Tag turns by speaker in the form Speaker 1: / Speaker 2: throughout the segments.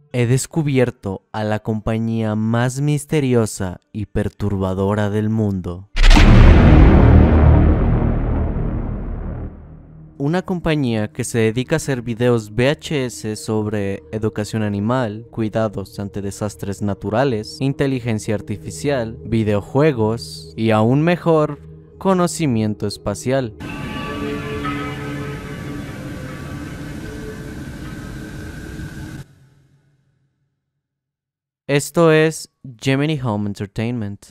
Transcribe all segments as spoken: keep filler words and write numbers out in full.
Speaker 1: He descubierto a la compañía más misteriosa y perturbadora del mundo. Una compañía que se dedica a hacer videos V H S sobre educación animal, cuidados ante desastres naturales, inteligencia artificial, videojuegos y aún mejor, conocimiento espacial. Esto es Gemini Home Entertainment.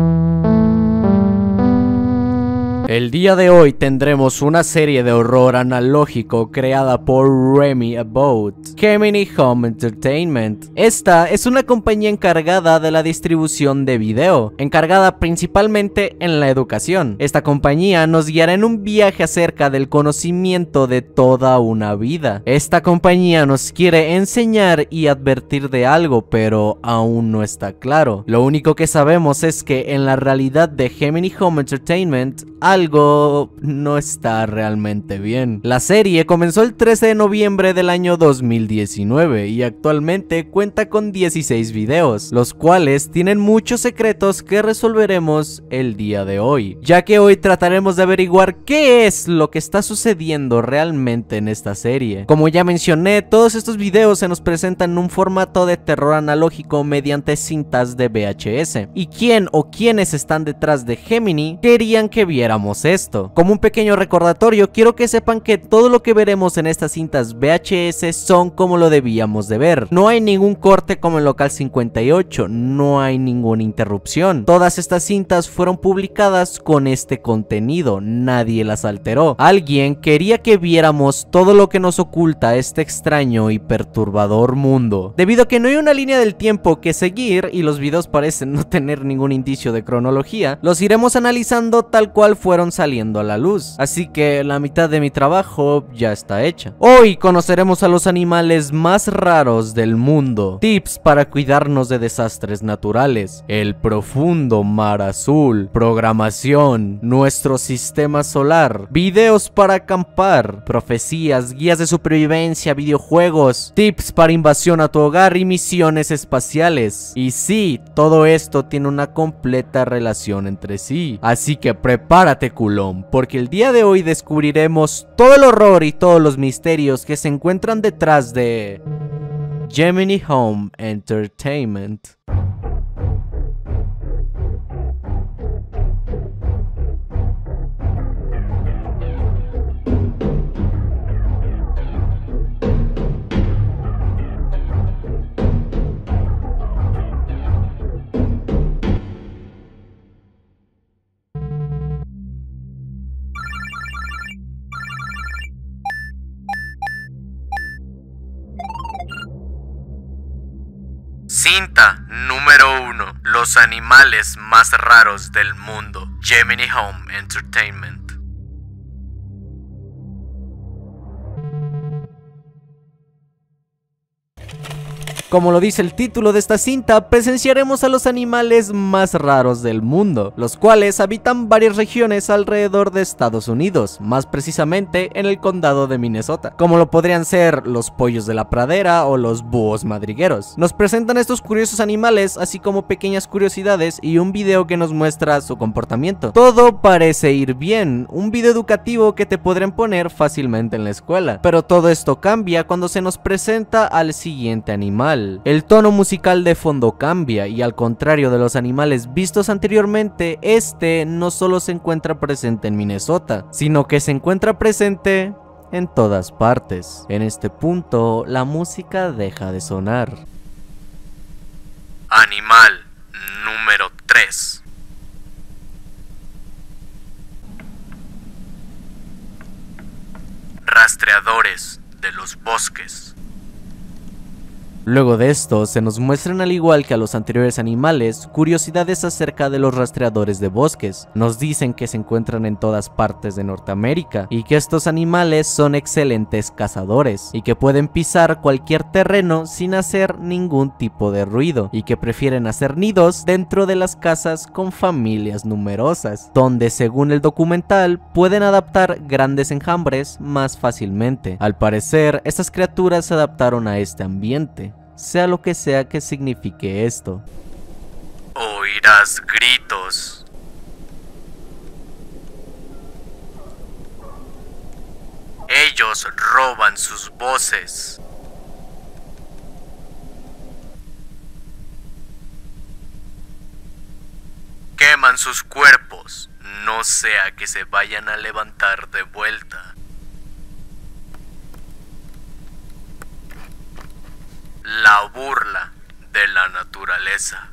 Speaker 1: El día de hoy tendremos una serie de horror analógico creada por Remy Abboud, Gemini Home Entertainment. Esta es una compañía encargada de la distribución de video, encargada principalmente en la educación. Esta compañía nos guiará en un viaje acerca del conocimiento de toda una vida. Esta compañía nos quiere enseñar y advertir de algo, pero aún no está claro. Lo único que sabemos es que en la realidad de Gemini Home Entertainment, algo no está realmente bien. La serie comenzó el trece de noviembre del año dos mil diecinueve y actualmente cuenta con dieciséis videos, los cuales tienen muchos secretos que resolveremos el día de hoy, ya que hoy trataremos de averiguar qué es lo que está sucediendo realmente en esta serie. Como ya mencioné, todos estos videos se nos presentan en un formato de terror analógico mediante cintas de V H S. ¿Y quién o quiénes están detrás de Gemini querían que viéramos esto? Como un pequeño recordatorio, quiero que sepan que todo lo que veremos en estas cintas V H S son como lo debíamos de ver. No hay ningún corte como en Local cincuenta y ocho, no hay ninguna interrupción. Todas estas cintas fueron publicadas con este contenido, nadie las alteró. Alguien quería que viéramos todo lo que nos oculta este extraño y perturbador mundo. Debido a que no hay una línea del tiempo que seguir y los videos parecen no tener ningún indicio de cronología, los iremos analizando tal cual fueron saliendo a la luz, así que la mitad de mi trabajo ya está hecha. Hoy conoceremos a los animales más raros del mundo, tips para cuidarnos de desastres naturales, el profundo mar azul, programación, nuestro sistema solar, videos para acampar, profecías, guías de supervivencia, videojuegos, tips para invasión a tu hogar y misiones espaciales. Y sí, todo esto tiene una completa relación entre sí, así que prepárate, culón, porque el día de hoy descubriremos todo el horror y todos los misterios que se encuentran detrás de Gemini Home Entertainment. Cinta número uno. Los animales más raros del mundo. Gemini Home Entertainment. Como lo dice el título de esta cinta, presenciaremos a los animales más raros del mundo, los cuales habitan varias regiones alrededor de Estados Unidos, más precisamente en el condado de Minnesota, como lo podrían ser los pollos de la pradera o los búhos madrigueros. Nos presentan estos curiosos animales, así como pequeñas curiosidades y un video que nos muestra su comportamiento. Todo parece ir bien, un video educativo que te podrán poner fácilmente en la escuela, pero todo esto cambia cuando se nos presenta al siguiente animal. El tono musical de fondo cambia y, al contrario de los animales vistos anteriormente, este no solo se encuentra presente en Minnesota, sino que se encuentra presente en todas partes. En este punto, la música deja de sonar. Animal número tres. Rastreadores de los bosques. Luego de esto, se nos muestran, al igual que a los anteriores animales, curiosidades acerca de los rastreadores de bosques. Nos dicen que se encuentran en todas partes de Norteamérica y que estos animales son excelentes cazadores y que pueden pisar cualquier terreno sin hacer ningún tipo de ruido, y que prefieren hacer nidos dentro de las casas con familias numerosas, donde, según el documental, pueden adaptar grandes enjambres más fácilmente. Al parecer, estas criaturas se adaptaron a este ambiente. sea lo que sea que signifique esto.
Speaker 2: Oirás gritos. Ellos roban sus voces. Queman sus cuerpos, no sea que se vayan a levantar de vuelta. La burla de la naturaleza.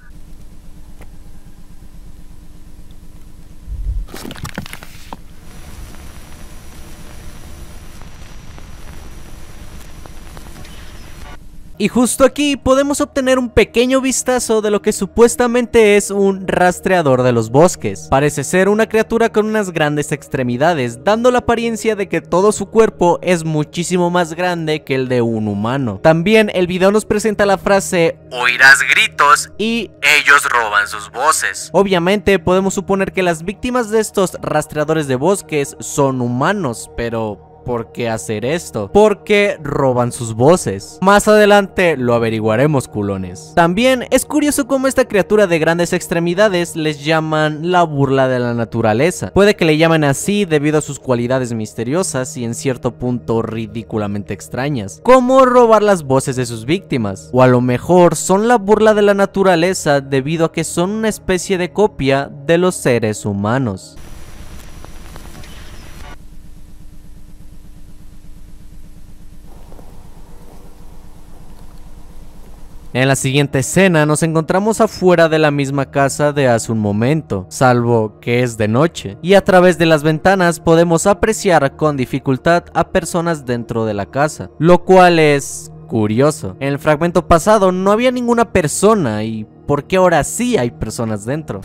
Speaker 1: Y justo aquí podemos obtener un pequeño vistazo de lo que supuestamente es un rastreador de los bosques. Parece ser una criatura con unas grandes extremidades, dando la apariencia de que todo su cuerpo es muchísimo más grande que el de un humano. También el video nos presenta la frase
Speaker 2: oirás gritos
Speaker 1: y
Speaker 2: ellos roban sus voces.
Speaker 1: Obviamente podemos suponer que las víctimas de estos rastreadores de bosques son humanos, pero ¿por qué hacer esto? Porque roban sus voces. Más adelante lo averiguaremos, culones. También es curioso cómo esta criatura de grandes extremidades les llaman la burla de la naturaleza. Puede que le llamen así debido a sus cualidades misteriosas y en cierto punto ridículamente extrañas, como robar las voces de sus víctimas. O a lo mejor son la burla de la naturaleza debido a que son una especie de copia de los seres humanos. En la siguiente escena nos encontramos afuera de la misma casa de hace un momento, salvo que es de noche, y a través de las ventanas podemos apreciar con dificultad a personas dentro de la casa, lo cual es curioso. En el fragmento pasado no había ninguna persona, y ¿por qué ahora sí hay personas dentro?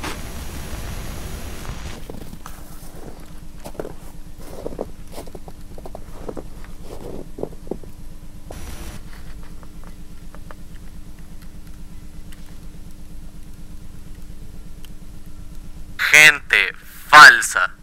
Speaker 2: Gente falsa.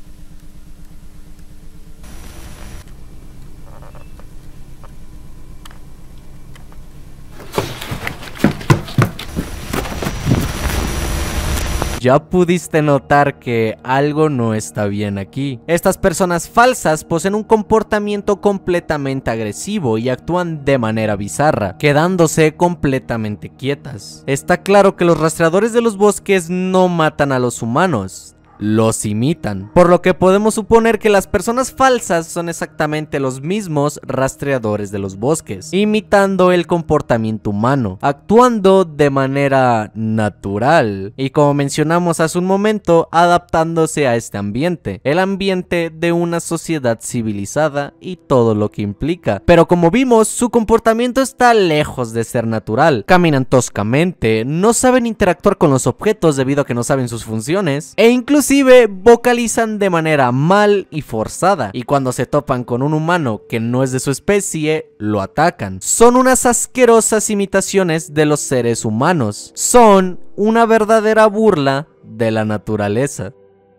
Speaker 1: Ya pudiste notar que algo no está bien aquí. Estas personas falsas poseen un comportamiento completamente agresivo y actúan de manera bizarra, quedándose completamente quietas. Está claro que los rastreadores de los bosques no matan a los humanos, los imitan, por lo que podemos suponer que las personas falsas son exactamente los mismos rastreadores de los bosques, imitando el comportamiento humano, actuando de manera natural y, como mencionamos hace un momento, adaptándose a este ambiente, el ambiente de una sociedad civilizada y todo lo que implica. Pero como vimos, su comportamiento está lejos de ser natural. Caminan toscamente, no saben interactuar con los objetos debido a que no saben sus funciones, e incluso vocalizan de manera mal y forzada, y cuando se topan con un humano que no es de su especie, lo atacan. Son unas asquerosas imitaciones de los seres humanos. Son una verdadera burla de la naturaleza.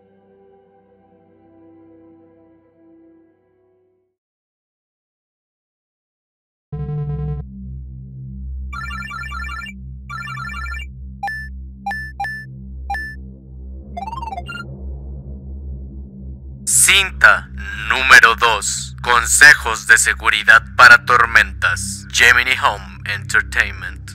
Speaker 2: Cinta número dos. Consejos de seguridad para tormentas. Gemini Home Entertainment.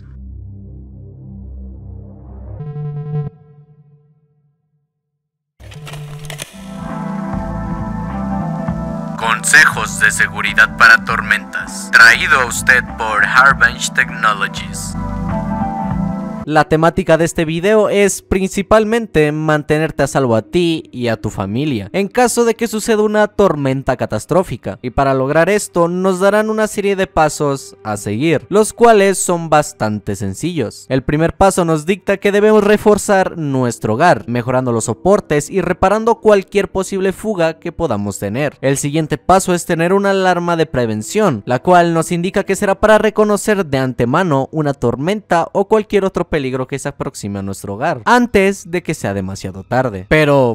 Speaker 2: Consejos de seguridad para tormentas. Traído a usted por Harbench Technologies.
Speaker 1: La temática de este video es principalmente mantenerte a salvo a ti y a tu familia en caso de que suceda una tormenta catastrófica, y para lograr esto nos darán una serie de pasos a seguir, los cuales son bastante sencillos. El primer paso nos dicta que debemos reforzar nuestro hogar, mejorando los soportes y reparando cualquier posible fuga que podamos tener. El siguiente paso es tener una alarma de prevención, la cual nos indica que será para reconocer de antemano una tormenta o cualquier otro peligro peligro que se aproxime a nuestro hogar antes de que sea demasiado tarde. Pero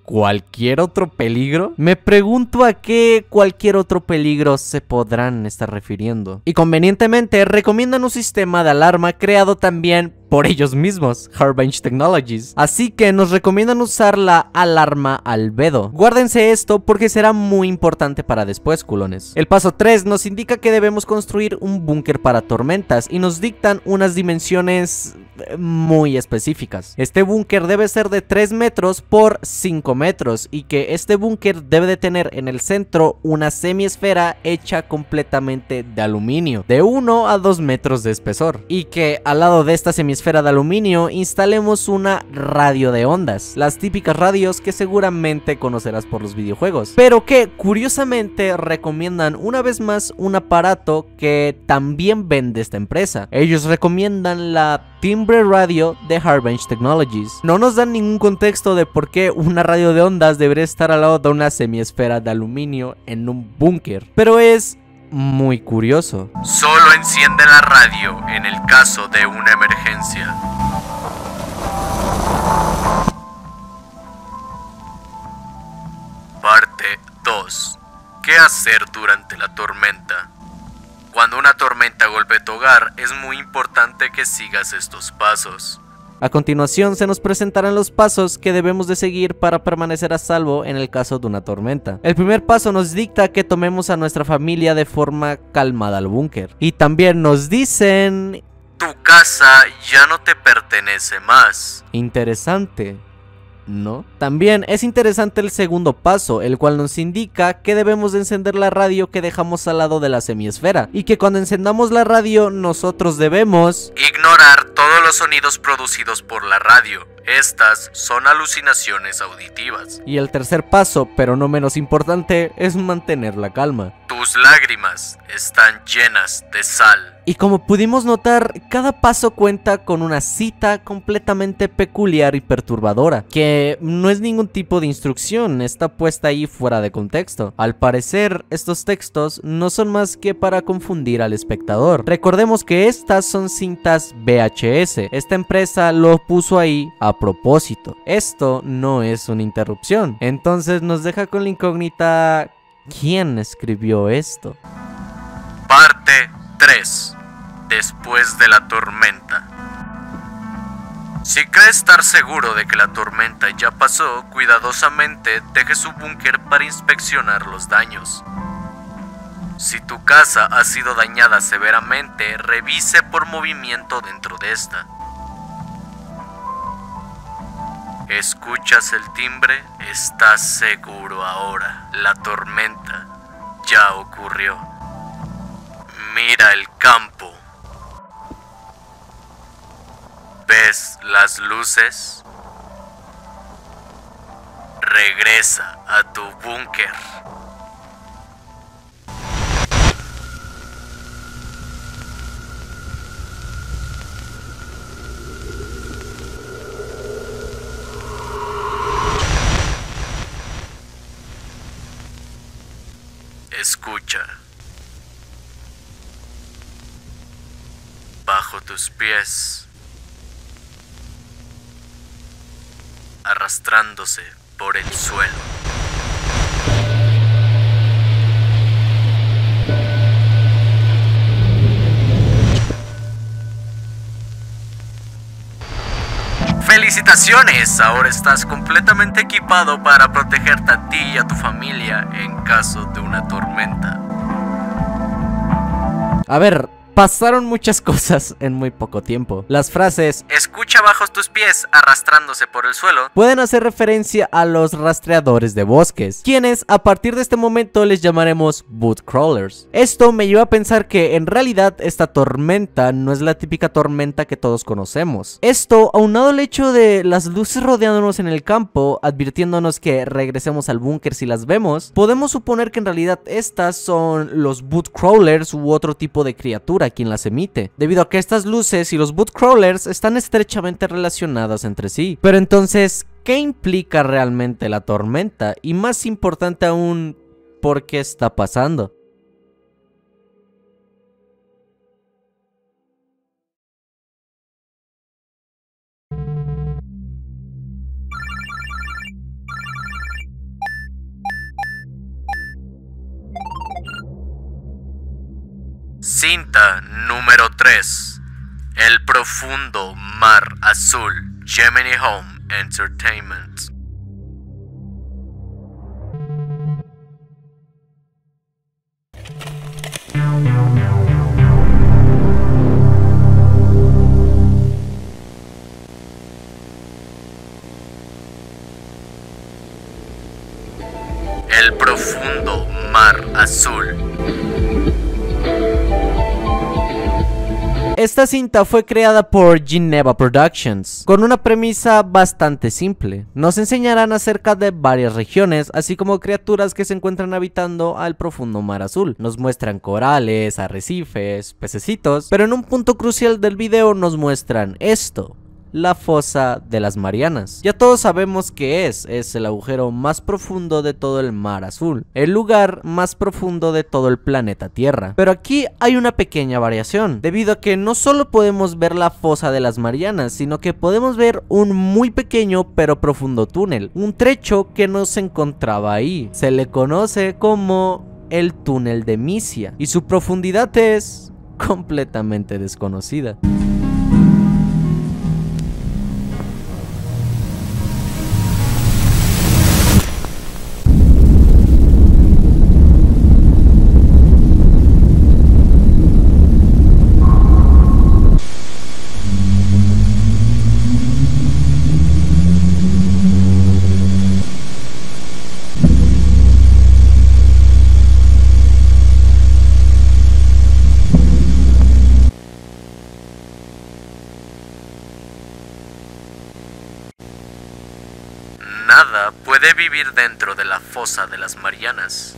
Speaker 1: ¿cualquier otro peligro? Me pregunto a qué cualquier otro peligro se podrán estar refiriendo. Y convenientemente recomiendan un sistema de alarma creado también por ellos mismos, Hardbench Technologies. Así que nos recomiendan usar la alarma albedo. Guárdense esto porque será muy importante para después, culones. El paso tres nos indica que debemos construir un búnker para tormentas y nos dictan unas dimensiones muy específicas. Este búnker debe ser de tres metros por cinco metros y que este búnker debe de tener en el centro una semiesfera hecha completamente de aluminio, de uno a dos metros de espesor, y que al lado de esta semiesfera de aluminio instalemos una radio de ondas, las típicas radios que seguramente conocerás por los videojuegos, pero que curiosamente recomiendan una vez más un aparato que también vende esta empresa. Ellos recomiendan la Timbre Radio de Hardbench Technologies. No nos dan ningún contexto de por qué una radio de ondas debería estar al lado de una semiesfera de aluminio en un búnker, pero es muy curioso.
Speaker 2: Solo enciende la radio en el caso de una emergencia. Parte dos. ¿Qué hacer durante la tormenta? Cuando una tormenta golpee tu hogar, es muy importante que sigas estos pasos.
Speaker 1: A continuación se nos presentarán los pasos que debemos de seguir para permanecer a salvo en el caso de una tormenta. El primer paso nos dicta que tomemos a nuestra familia de forma calmada al búnker. Y también nos dicen...
Speaker 2: Tu casa ya no te pertenece más.
Speaker 1: Interesante, ¿no? También es interesante el segundo paso, el cual nos indica que debemos de encender la radio que dejamos al lado de la semiesfera, y que cuando encendamos la radio nosotros debemos
Speaker 2: ignorar todos los sonidos producidos por la radio. Estas son alucinaciones auditivas.
Speaker 1: Y el tercer paso, pero no menos importante, es mantener la calma.
Speaker 2: Tus lágrimas están llenas de sal.
Speaker 1: Y como pudimos notar, cada paso cuenta con una cita completamente peculiar y perturbadora, que no es ningún tipo de instrucción, está puesta ahí fuera de contexto. Al parecer, estos textos no son más que para confundir al espectador. Recordemos que estas son cintas V H S, esta empresa lo puso ahí a propósito. Esto no es una interrupción, entonces nos deja con la incógnita: ¿quién escribió esto?
Speaker 2: Parte tres. Después de la tormenta. Si cree estar seguro de que la tormenta ya pasó, cuidadosamente deje su búnker para inspeccionar los daños. Si tu casa ha sido dañada severamente, revise por movimiento dentro de esta. ¿Escuchas el timbre? Estás seguro ahora. La tormenta ya ocurrió. Mira el campo. ¿Ves las luces? Regresa a tu búnker. Escucha. Bajo tus pies, arrastrándose por el suelo. ¡Felicitaciones! Ahora estás completamente equipado para protegerte a ti y a tu familia en caso de una tormenta.
Speaker 1: A ver, pasaron muchas cosas en muy poco tiempo. Las frases
Speaker 2: "escucha bajo tus pies arrastrándose por el suelo"
Speaker 1: pueden hacer referencia a los rastreadores de bosques, quienes a partir de este momento les llamaremos boot crawlers. Esto me lleva a pensar que en realidad esta tormenta no es la típica tormenta que todos conocemos. Esto aunado al hecho de las luces rodeándonos en el campo, advirtiéndonos que regresemos al búnker si las vemos, podemos suponer que en realidad estas son los boot crawlers u otro tipo de criatura quien las emite, debido a que estas luces y los boot crawlers están estrechamente relacionadas entre sí. Pero entonces, ¿qué implica realmente la tormenta? Y más importante aún, ¿por qué está pasando?
Speaker 2: Cinta número tres. El profundo mar azul. Gemini Home Entertainment. El profundo mar azul.
Speaker 1: Esta cinta fue creada por Geneva Productions, con una premisa bastante simple. Nos enseñarán acerca de varias regiones, así como criaturas que se encuentran habitando al profundo mar azul. Nos muestran corales, arrecifes, pececitos, pero en un punto crucial del video nos muestran esto: la fosa de las Marianas. Ya todos sabemos qué es, es el agujero más profundo de todo el mar azul, el lugar más profundo de todo el planeta Tierra. Pero aquí hay una pequeña variación, debido a que no solo podemos ver la fosa de las Marianas, sino que podemos ver un muy pequeño pero profundo túnel, un trecho que no se encontraba ahí. Se le conoce como el túnel de Misia, y su profundidad es completamente desconocida.
Speaker 2: Nada puede vivir dentro de la fosa de las Marianas.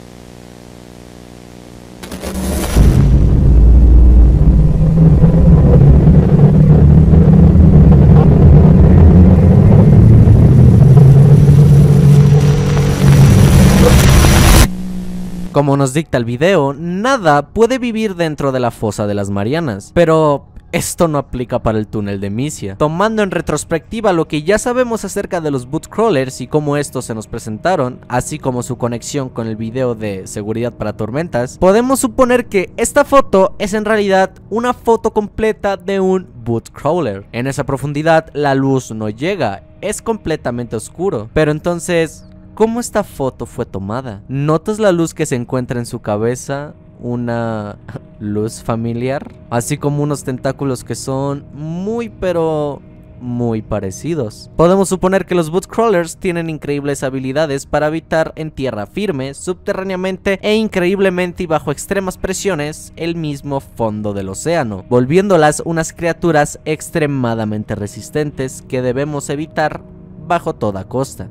Speaker 1: Como nos dicta el video, nada puede vivir dentro de la fosa de las Marianas, pero esto no aplica para el túnel de Misia. Tomando en retrospectiva lo que ya sabemos acerca de los boot crawlers y cómo estos se nos presentaron, así como su conexión con el video de seguridad para tormentas, podemos suponer que esta foto es en realidad una foto completa de un boot crawler. En esa profundidad la luz no llega, es completamente oscuro. Pero entonces, ¿cómo esta foto fue tomada? ¿Notas la luz que se encuentra en su cabeza? Una luz familiar, así como unos tentáculos que son muy pero muy parecidos. Podemos suponer que los boot crawlers tienen increíbles habilidades para habitar en tierra firme, subterráneamente e increíblemente y bajo extremas presiones el mismo fondo del océano, volviéndolas unas criaturas extremadamente resistentes que debemos evitar bajo toda costa.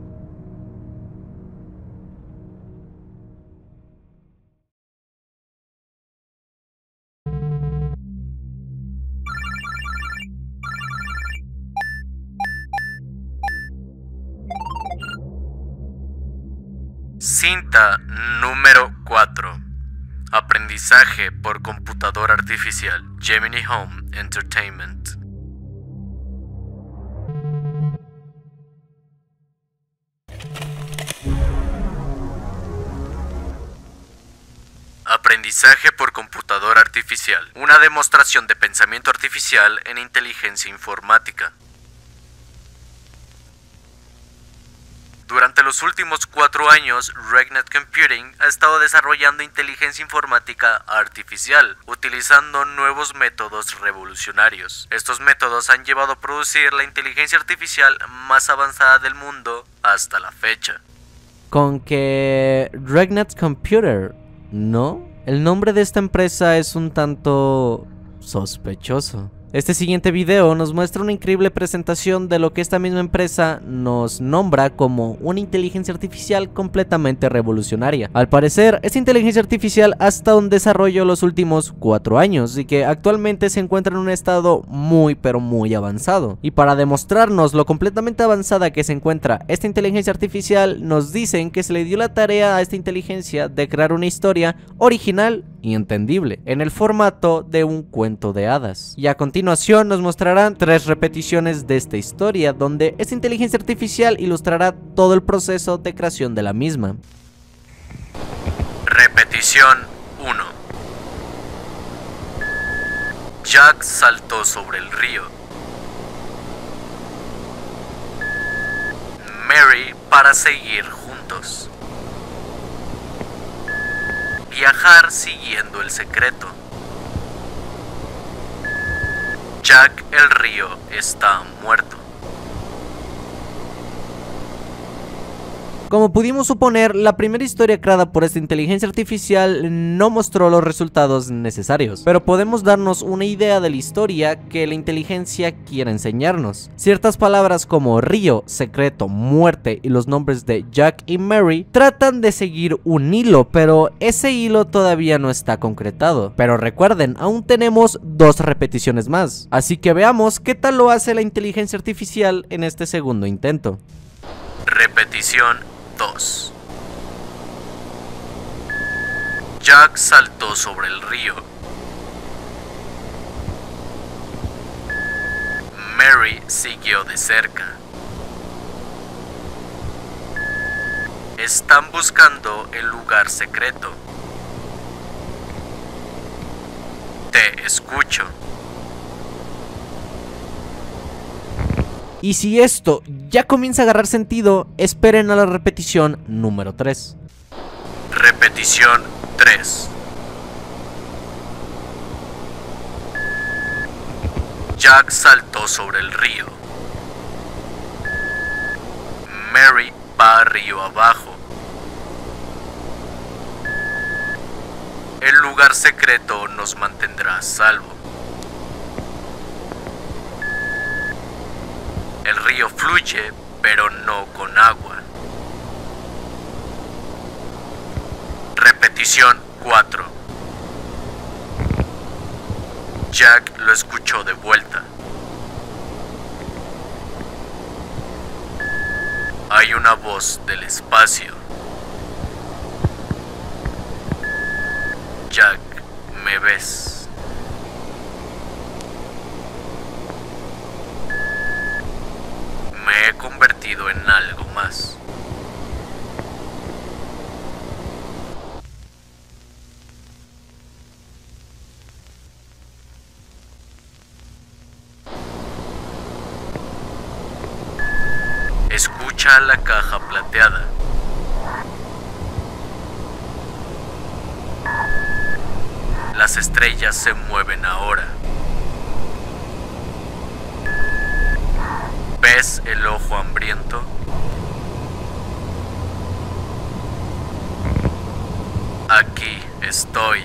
Speaker 2: Cinta número cuatro. Aprendizaje por computadora artificial. Gemini Home Entertainment. Aprendizaje por computadora artificial. Una demostración de pensamiento artificial en inteligencia informática. Durante los últimos cuatro años, RegNet Computing ha estado desarrollando inteligencia informática artificial, utilizando nuevos métodos revolucionarios. Estos métodos han llevado a producir la inteligencia artificial más avanzada del mundo hasta la fecha.
Speaker 1: Con que RegNet Computer, ¿no? El nombre de esta empresa es un tanto sospechoso. Este siguiente video nos muestra una increíble presentación de lo que esta misma empresa nos nombra como una inteligencia artificial completamente revolucionaria. Al parecer, esta inteligencia artificial ha estado en desarrollo los últimos cuatro años y que actualmente se encuentra en un estado muy pero muy avanzado. Y para demostrarnos lo completamente avanzada que se encuentra esta inteligencia artificial, nos dicen que se le dio la tarea a esta inteligencia de crear una historia original y entendible, en el formato de un cuento de hadas. Y a continuación nos mostrarán tres repeticiones de esta historia, donde esta inteligencia artificial ilustrará todo el proceso de creación de la misma.
Speaker 2: Repetición uno. Jack saltó sobre el río. Mary para seguir juntos. Viajar siguiendo el secreto. Jack el río está muerto.
Speaker 1: Como pudimos suponer, la primera historia creada por esta inteligencia artificial no mostró los resultados necesarios, pero podemos darnos una idea de la historia que la inteligencia quiere enseñarnos. Ciertas palabras como río, secreto, muerte y los nombres de Jack y Mary tratan de seguir un hilo, pero ese hilo todavía no está concretado. Pero recuerden, aún tenemos dos repeticiones más, así que veamos qué tal lo hace la inteligencia artificial en este segundo intento.
Speaker 2: Repetición dos. Jack saltó sobre el río. Mary siguió de cerca. Están buscando el lugar secreto. Te escucho.
Speaker 1: Y si esto ya comienza a agarrar sentido, esperen a la repetición número tres.
Speaker 2: Repetición tres. Jack saltó sobre el río. Mary va río abajo. El lugar secreto nos mantendrá a salvo. El río fluye, pero no con agua. Repetición cuatro. Jack lo escuchó de vuelta. Hay una voz del espacio. Jack, ¿me ves? Me he convertido en algo más. Escucha la caja plateada. Las estrellas se mueven ahora. ¿Ves el ojo hambriento? Aquí estoy.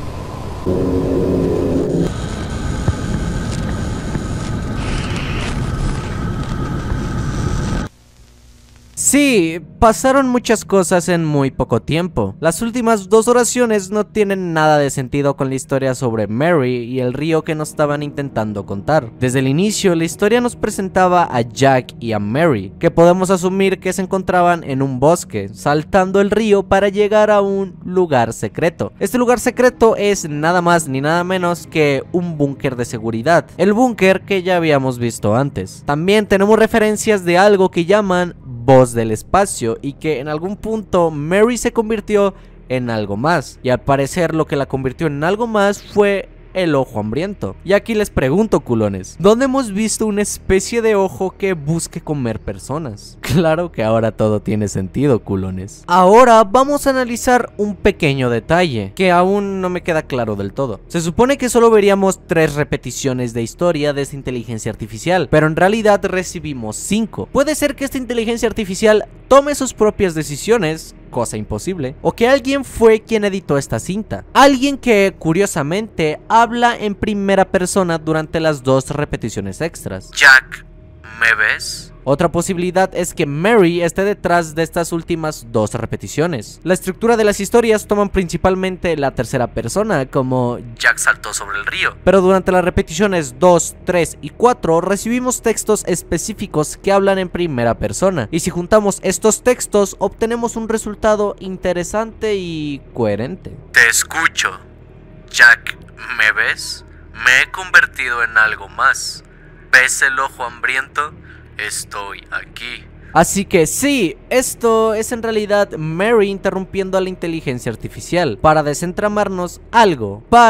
Speaker 1: Sí, pasaron muchas cosas en muy poco tiempo. Las últimas dos oraciones no tienen nada de sentido con la historia sobre Mary y el río que nos estaban intentando contar. Desde el inicio, la historia nos presentaba a Jack y a Mary, que podemos asumir que se encontraban en un bosque, saltando el río para llegar a un lugar secreto. Este lugar secreto es nada más ni nada menos que un búnker de seguridad, el búnker que ya habíamos visto antes. También tenemos referencias de algo que llaman voz del espacio y que en algún punto Mary se convirtió en algo más, y al parecer lo que la convirtió en algo más fue el ojo hambriento. Y aquí les pregunto, culones, ¿dónde hemos visto una especie de ojo que busque comer personas? Claro que ahora todo tiene sentido, culones. Ahora vamos a analizar un pequeño detalle que aún no me queda claro del todo. Se supone que solo veríamos tres repeticiones de historia de esta inteligencia artificial, pero en realidad recibimos cinco. Puede ser que esta inteligencia artificial tome sus propias decisiones, cosa imposible, o que alguien fue quien editó esta cinta. Alguien que, curiosamente, habla en primera persona durante las dos repeticiones extras.
Speaker 2: Jack, ¿me ves?
Speaker 1: Otra posibilidad es que Mary esté detrás de estas últimas dos repeticiones. La estructura de las historias toman principalmente la tercera persona, como
Speaker 2: Jack saltó sobre el río.
Speaker 1: Pero durante las repeticiones dos, tres y cuatro recibimos textos específicos que hablan en primera persona. Y si juntamos estos textos, obtenemos un resultado interesante y coherente.
Speaker 2: Te escucho. Jack, ¿me ves? Me he convertido en algo más. ¿Ves el ojo hambriento? Estoy aquí.
Speaker 1: Así que sí, esto es en realidad Mary interrumpiendo a la inteligencia artificial para desentramarnos algo, para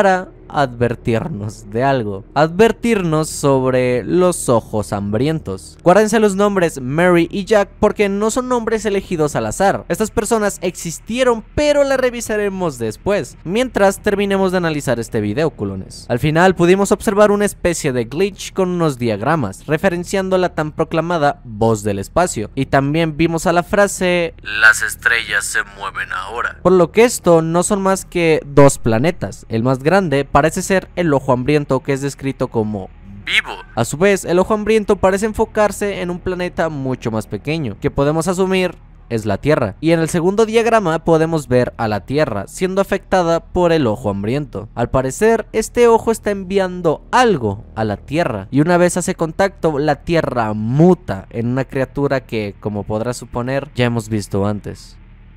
Speaker 1: advertirnos de algo. Advertirnos sobre los ojos hambrientos. Guárdense los nombres Mary y Jack porque no son nombres elegidos al azar. Estas personas existieron, pero la revisaremos después, mientras terminemos de analizar este video, culones. Al final pudimos observar una especie de glitch con unos diagramas, referenciando la tan proclamada voz del espacio, y también vimos a la frase
Speaker 2: "Las estrellas se mueven ahora",
Speaker 1: por lo que esto no son más que dos planetas. El más grande parece ser el ojo hambriento, que es descrito como
Speaker 2: vivo.
Speaker 1: A su vez, el ojo hambriento parece enfocarse en un planeta mucho más pequeño, que podemos asumir es la Tierra, y en el segundo diagrama podemos ver a la Tierra siendo afectada por el ojo hambriento. Al parecer, este ojo está enviando algo a la Tierra, y una vez hace contacto, la Tierra muta en una criatura que, como podrás suponer, ya hemos visto antes.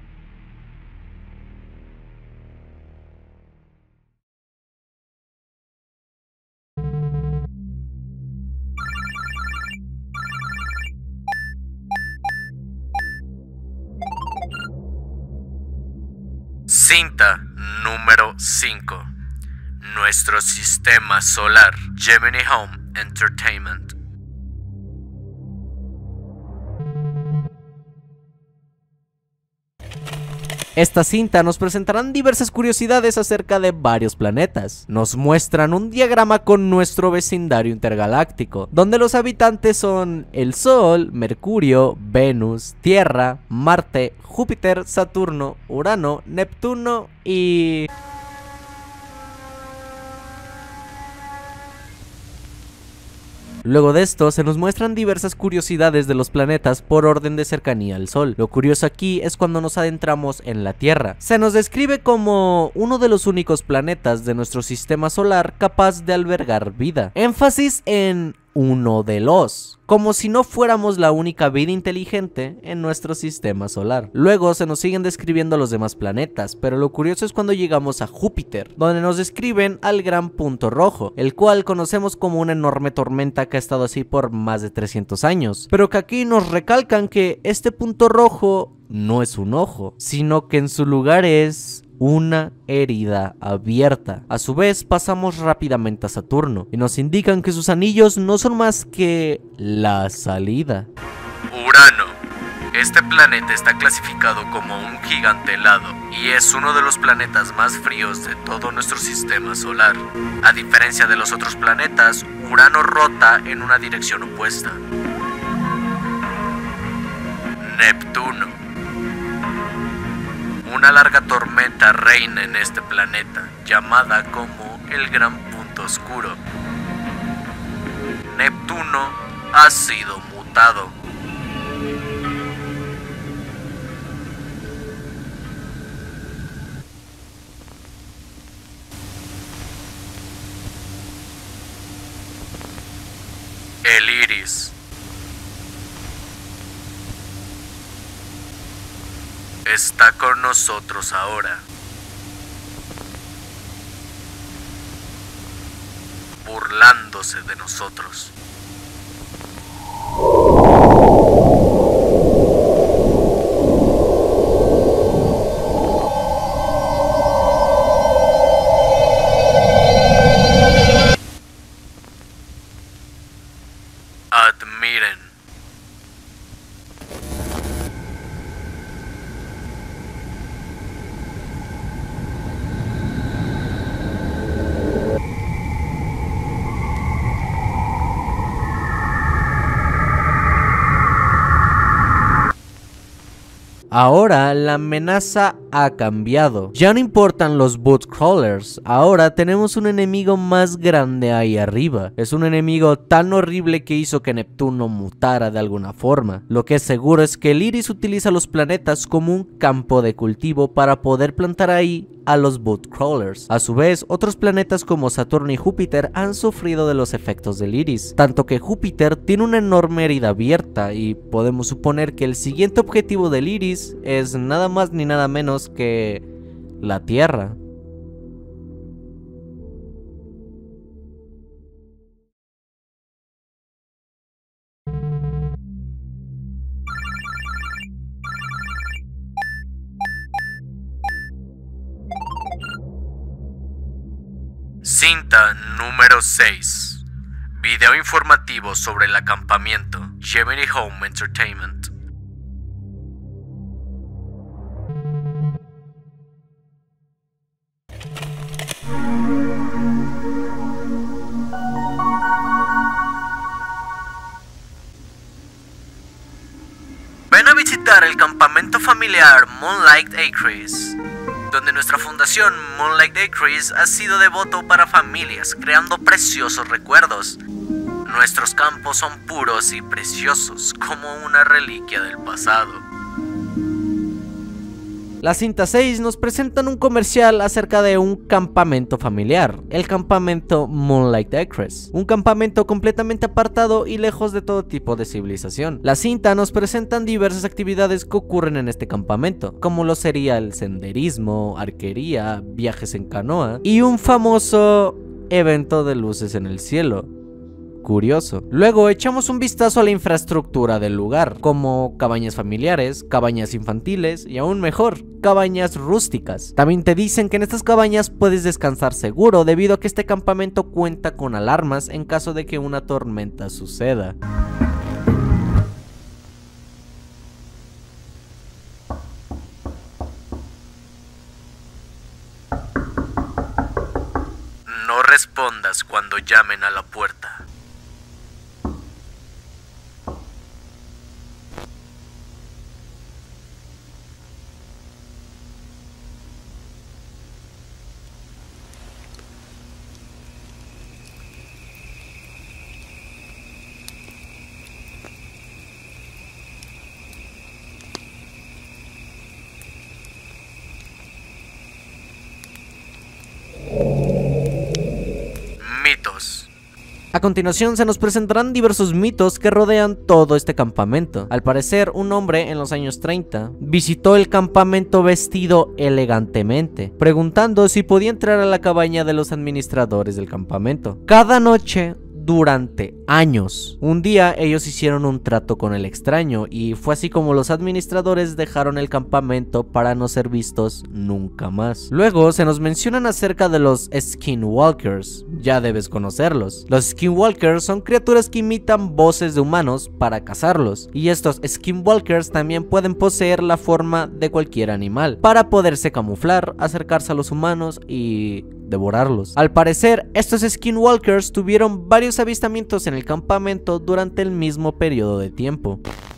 Speaker 2: Cinta número cinco. Nuestro sistema solar. Gemini Home Entertainment.
Speaker 1: Esta cinta nos presentarán diversas curiosidades acerca de varios planetas. Nos muestran un diagrama con nuestro vecindario intergaláctico, donde los habitantes son el Sol, Mercurio, Venus, Tierra, Marte, Júpiter, Saturno, Urano, Neptuno y... Luego de esto se nos muestran diversas curiosidades de los planetas por orden de cercanía al Sol. Lo curioso aquí es cuando nos adentramos en la Tierra. Se nos describe como uno de los únicos planetas de nuestro sistema solar capaz de albergar vida. Énfasis en uno de los, como si no fuéramos la única vida inteligente en nuestro sistema solar. Luego se nos siguen describiendo los demás planetas, pero lo curioso es cuando llegamos a Júpiter, donde nos describen al gran punto rojo, el cual conocemos como una enorme tormenta que ha estado así por más de trescientos años, pero que aquí nos recalcan que este punto rojo no es un ojo, sino que en su lugar es una herida abierta. A su vez pasamos rápidamente a Saturno y nos indican que sus anillos no son más que la salida.
Speaker 2: Urano. Este planeta está clasificado como un gigante helado y es uno de los planetas más fríos de todo nuestro sistema solar. A diferencia de los otros planetas, Urano rota en una dirección opuesta. Neptuno. Una larga tormenta reina en este planeta, llamada como el Gran Punto Oscuro. Neptuno ha sido mutado. El Iris. Está con nosotros ahora, burlándose de nosotros. Admiren.
Speaker 1: Ahora la amenaza ha cambiado. Ya no importan los boot crawlers. Ahora tenemos un enemigo más grande ahí arriba. Es un enemigo tan horrible que hizo que Neptuno mutara de alguna forma. Lo que es seguro es que el Iris utiliza los planetas como un campo de cultivo para poder plantar ahí a los boot crawlers. A su vez, otros planetas como Saturno y Júpiter han sufrido de los efectos del Iris, tanto que Júpiter tiene una enorme herida abierta y podemos suponer que el siguiente objetivo del Iris es nada más ni nada menos que la Tierra.
Speaker 2: Cinta número seis. Video informativo sobre el acampamiento Gemini Home Entertainment. Ven a visitar el campamento familiar Moonlight Acres, donde nuestra fundación Moonlight Acres ha sido devoto para familias, creando preciosos recuerdos. Nuestros campos son puros y preciosos, como una reliquia del pasado.
Speaker 1: La cinta seis nos presentan un comercial acerca de un campamento familiar, el campamento Moonlight Acres, un campamento completamente apartado y lejos de todo tipo de civilización. La cinta nos presentan diversas actividades que ocurren en este campamento, como lo sería el senderismo, arquería, viajes en canoa y un famoso evento de luces en el cielo. Curioso. Luego echamos un vistazo a la infraestructura del lugar, como cabañas familiares, cabañas infantiles y aún mejor, cabañas rústicas. También te dicen que en estas cabañas puedes descansar seguro debido a que este campamento cuenta con alarmas en caso de que una tormenta suceda.
Speaker 2: No respondas cuando llamen a la puerta. Mitos.
Speaker 1: A continuación se nos presentarán diversos mitos que rodean todo este campamento. Al parecer, un hombre en los años treinta visitó el campamento vestido elegantemente, preguntando si podía entrar a la cabaña de los administradores del campamento. Cada noche, durante años, un día ellos hicieron un trato con el extraño y fue así como los administradores dejaron el campamento para no ser vistos nunca más. Luego se nos mencionan acerca de los Skinwalkers, ya debes conocerlos. Los Skinwalkers son criaturas que imitan voces de humanos para cazarlos, y estos Skinwalkers también pueden poseer la forma de cualquier animal para poderse camuflar, acercarse a los humanos y devorarlos. Al parecer, estos Skinwalkers tuvieron varios avistamientos en el campamento durante el mismo periodo de tiempo.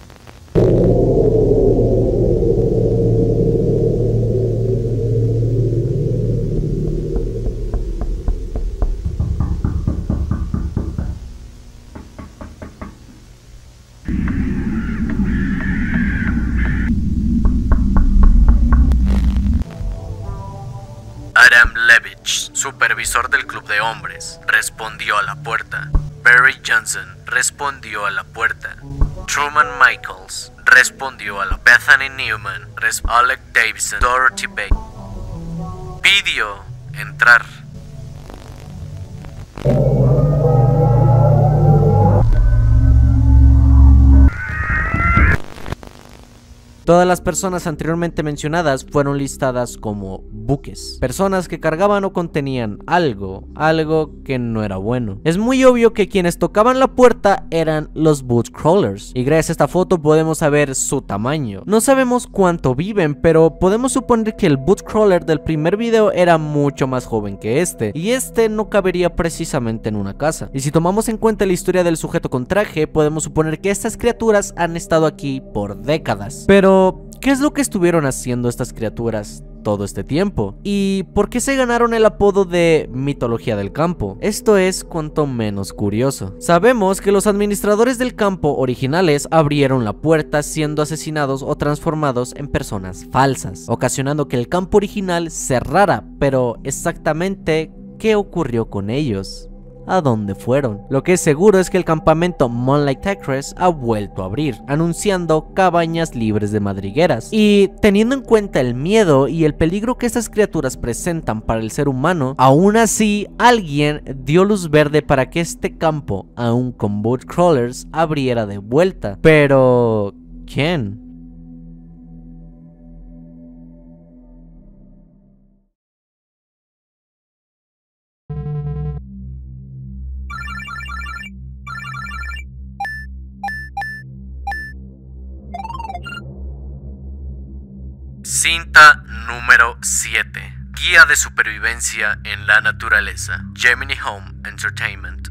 Speaker 2: Adam Levitch, supervisor del club de hombres, respondió a la puerta. Barry Johnson respondió a la puerta. Truman Michaels respondió a la Bethany Newman, Alec Davidson, Dorothy Beck. Pidió entrar.
Speaker 1: Todas las personas anteriormente mencionadas fueron listadas como buques, personas que cargaban o contenían algo, algo que no era bueno. Es muy obvio que quienes tocaban la puerta eran los boot crawlers, y gracias a esta foto podemos saber su tamaño. No sabemos cuánto viven, pero podemos suponer que el boot crawler del primer video era mucho más joven que este, y este no cabería precisamente en una casa. Y si tomamos en cuenta la historia del sujeto con traje, podemos suponer que estas criaturas han estado aquí por décadas. Pero ¿qué es lo que estuvieron haciendo estas criaturas todo este tiempo? ¿Y por qué se ganaron el apodo de mitología del campo? Esto es cuanto menos curioso. Sabemos que los administradores del campo originales abrieron la puerta siendo asesinados o transformados en personas falsas, ocasionando que el campo original cerrara, pero exactamente ¿qué ocurrió con ellos? ¿A dónde fueron? Lo que es seguro es que el campamento Moonlight Acres ha vuelto a abrir, anunciando cabañas libres de madrigueras. Y teniendo en cuenta el miedo y el peligro que estas criaturas presentan para el ser humano, aún así alguien dio luz verde para que este campo, aún con boot crawlers, abriera de vuelta. Pero ¿quién?
Speaker 2: Cinta número siete. Guía de supervivencia en la naturaleza. Gemini Home Entertainment.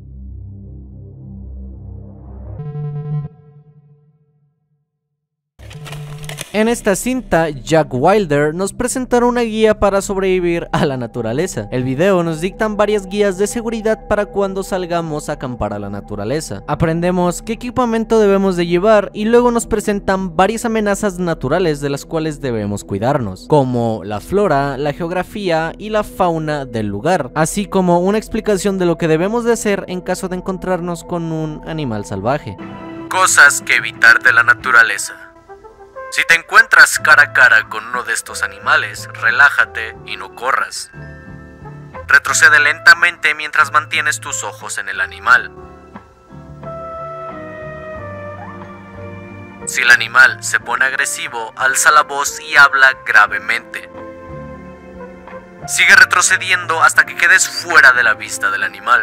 Speaker 1: En esta cinta, Jack Wilder nos presentará una guía para sobrevivir a la naturaleza. El video nos dictan varias guías de seguridad para cuando salgamos a acampar a la naturaleza. Aprendemos qué equipamiento debemos de llevar y luego nos presentan varias amenazas naturales de las cuales debemos cuidarnos, como la flora, la geografía y la fauna del lugar, así como una explicación de lo que debemos de hacer en caso de encontrarnos con un animal salvaje.
Speaker 2: Cosas que evitar de la naturaleza. Si te encuentras cara a cara con uno de estos animales, relájate y no corras. Retrocede lentamente mientras mantienes tus ojos en el animal. Si el animal se pone agresivo, alza la voz y habla gravemente. Sigue retrocediendo hasta que quedes fuera de la vista del animal.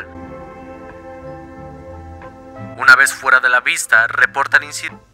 Speaker 2: Una vez fuera de la vista, reporta el incidente.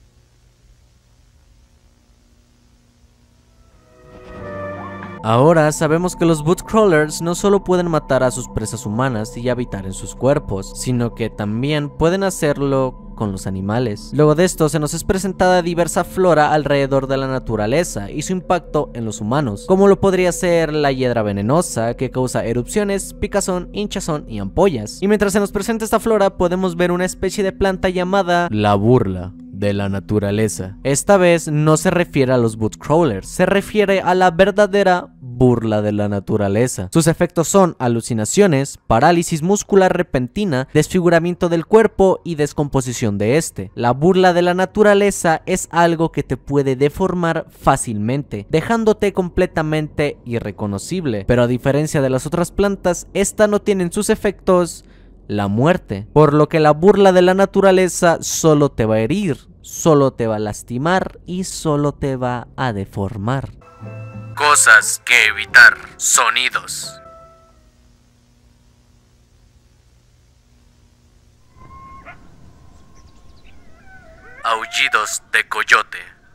Speaker 1: Ahora sabemos que los Bootcrawlers no solo pueden matar a sus presas humanas y habitar en sus cuerpos, sino que también pueden hacerlo con los animales. Luego de esto se nos es presentada diversa flora alrededor de la naturaleza y su impacto en los humanos, como lo podría ser la hiedra venenosa que causa erupciones, picazón, hinchazón y ampollas. Y mientras se nos presenta esta flora podemos ver una especie de planta llamada la burla de la naturaleza. Esta vez no se refiere a los Bootcrawlers, se refiere a la verdadera burla de la naturaleza. Sus efectos son alucinaciones, parálisis muscular repentina, desfiguramiento del cuerpo y descomposición de este. La burla de la naturaleza es algo que te puede deformar fácilmente, dejándote completamente irreconocible, pero a diferencia de las otras plantas, esta no tiene en sus efectos la muerte, por lo que la burla de la naturaleza solo te va a herir, solo te va a lastimar y solo te va a deformar.
Speaker 2: Cosas que evitar. Sonidos. Aullidos de coyote.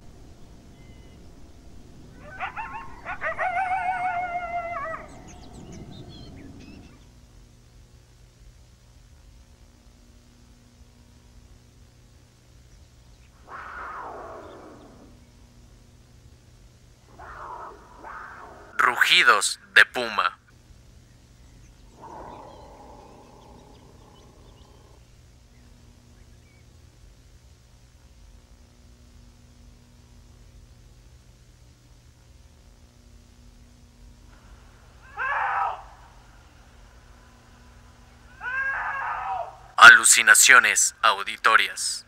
Speaker 2: Rugidos de puma. Alucinaciones auditorias.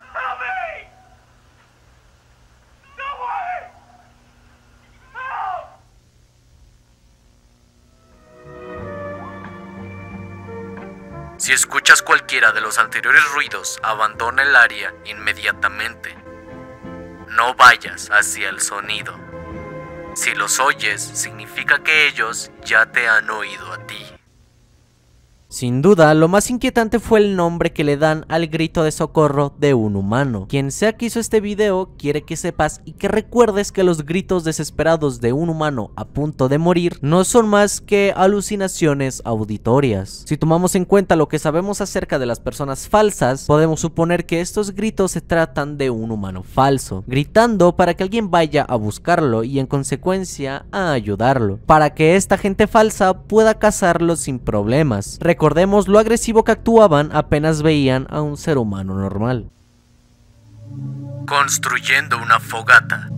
Speaker 2: Si escuchas cualquiera de los anteriores ruidos, abandona el área inmediatamente. No vayas hacia el sonido. Si los oyes, significa que ellos ya te han oído a ti.
Speaker 1: Sin duda, lo más inquietante fue el nombre que le dan al grito de socorro de un humano. Quien sea que hizo este video quiere que sepas y que recuerdes que los gritos desesperados de un humano a punto de morir no son más que alucinaciones auditorias. Si tomamos en cuenta lo que sabemos acerca de las personas falsas, podemos suponer que estos gritos se tratan de un humano falso, gritando para que alguien vaya a buscarlo y en consecuencia a ayudarlo, para que esta gente falsa pueda cazarlo sin problemas. Recordemos lo agresivo que actuaban apenas veían a un ser humano normal.
Speaker 2: Construyendo una fogata.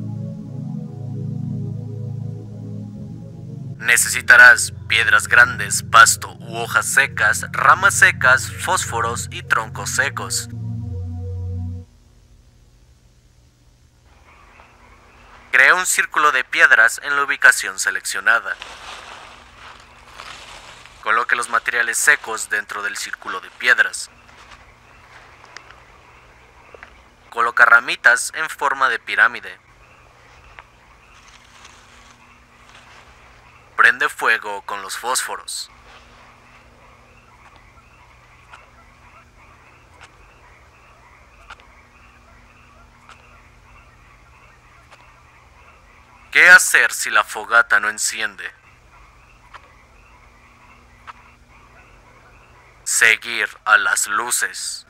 Speaker 2: Necesitarás piedras grandes, pasto u hojas secas, ramas secas, fósforos y troncos secos. Crea un círculo de piedras en la ubicación seleccionada. Coloque los materiales secos dentro del círculo de piedras. Coloca ramitas en forma de pirámide. Prende fuego con los fósforos. ¿Qué hacer si la fogata no enciende? Seguir a las luces.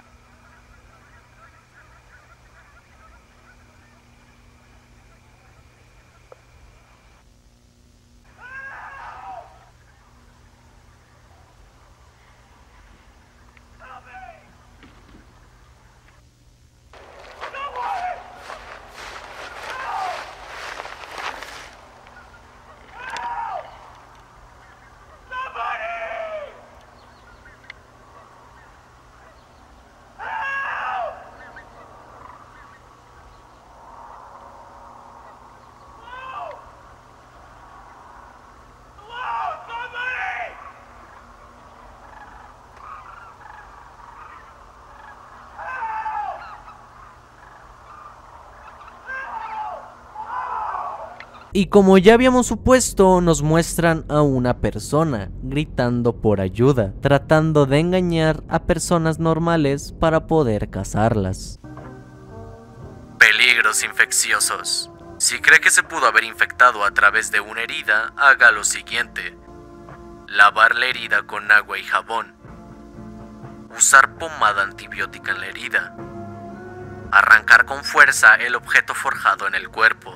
Speaker 1: Y como ya habíamos supuesto, nos muestran a una persona gritando por ayuda, tratando de engañar a personas normales para poder cazarlas.
Speaker 2: Peligros infecciosos. Si cree que se pudo haber infectado a través de una herida, haga lo siguiente: lavar la herida con agua y jabón, usar pomada antibiótica en la herida, arrancar con fuerza el objeto forjado en el cuerpo.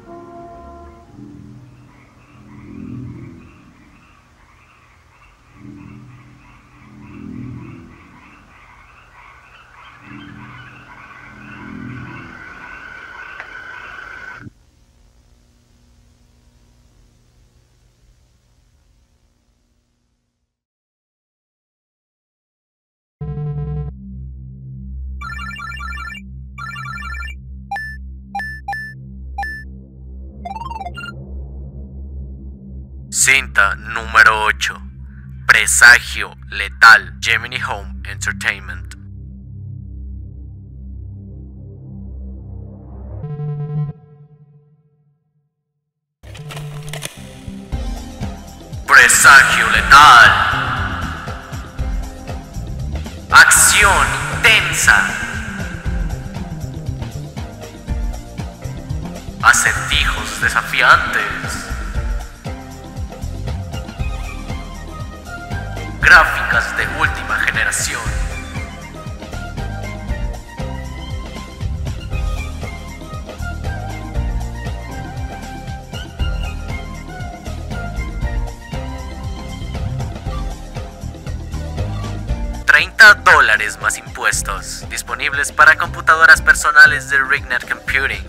Speaker 2: Cinta número ocho. Presagio letal. Gemini Home Entertainment. Presagio letal. Acción intensa. Acertijos desafiantes. Gráficas de última generación. treinta dólares más impuestos. Disponibles para computadoras personales de Rignet Computing.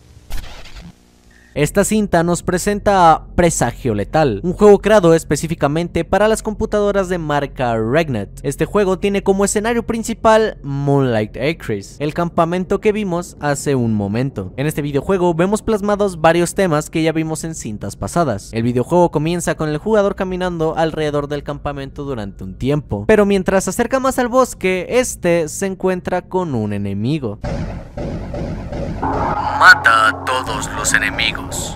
Speaker 1: Esta cinta nos presenta a Presagio Letal, un juego creado específicamente para las computadoras de marca Regnet. Este juego tiene como escenario principal Moonlight Acres, el campamento que vimos hace un momento. En este videojuego vemos plasmados varios temas que ya vimos en cintas pasadas. El videojuego comienza con el jugador caminando alrededor del campamento durante un tiempo, pero mientras se acerca más al bosque, este se encuentra con un enemigo.
Speaker 2: Mata a todos los enemigos.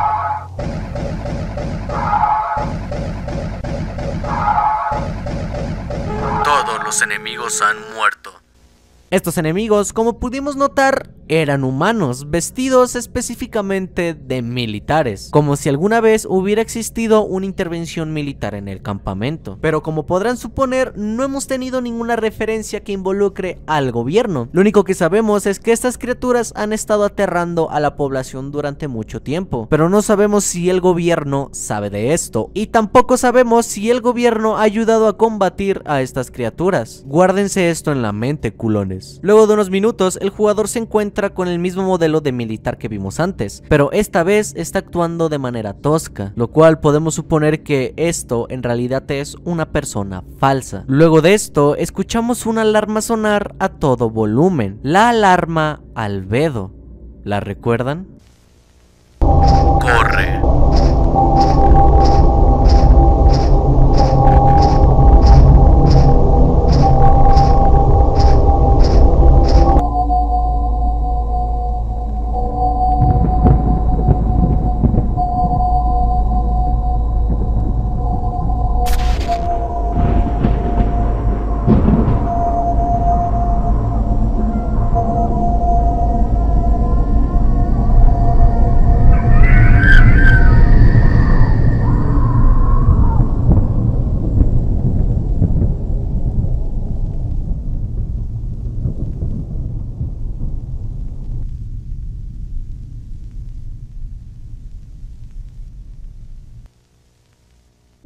Speaker 2: Todos los enemigos han muerto.
Speaker 1: Estos enemigos, como pudimos notar, eran humanos, vestidos específicamente de militares, como si alguna vez hubiera existido una intervención militar en el campamento. Pero como podrán suponer, no hemos tenido ninguna referencia que involucre al gobierno. Lo único que sabemos es que estas criaturas han estado aterrando a la población durante mucho tiempo, pero no sabemos si el gobierno sabe de esto, y tampoco sabemos si el gobierno ha ayudado a combatir a estas criaturas. Guárdense esto en la mente, culones. Luego de unos minutos, el jugador se encuentra con el mismo modelo de militar que vimos antes, pero esta vez está actuando de manera tosca, lo cual podemos suponer que esto en realidad es una persona falsa. Luego de esto, escuchamos una alarma sonar a todo volumen, la alarma Albedo. ¿La recuerdan?
Speaker 2: Corre.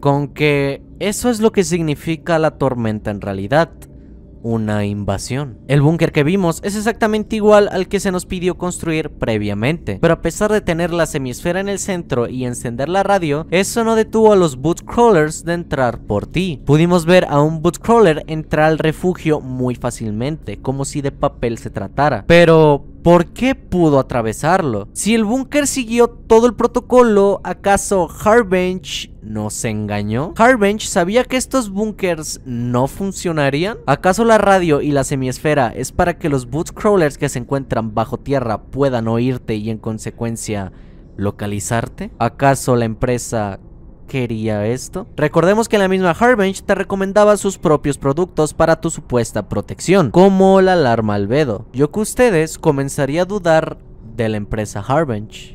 Speaker 1: con que eso es lo que significa la tormenta en realidad. Una invasión. El búnker que vimos es exactamente igual al que se nos pidió construir previamente, pero a pesar de tener la semiesfera en el centro y encender la radio, eso no detuvo a los bootcrawlers de entrar por ti. Pudimos ver a un bootcrawler entrar al refugio muy fácilmente, como si de papel se tratara. Pero ¿por qué pudo atravesarlo? Si el búnker siguió todo el protocolo, ¿acaso Hardbench nos engañó? ¿Hardbench sabía que estos búnkers no funcionarían? ¿Acaso la radio y la semiesfera es para que los bootcrawlers que se encuentran bajo tierra puedan oírte y en consecuencia localizarte? ¿Acaso la empresa quería esto? Recordemos que la misma Hardbench te recomendaba sus propios productos para tu supuesta protección, como la alarma albedo. Yo que ustedes comenzaría a dudar de la empresa Hardbench.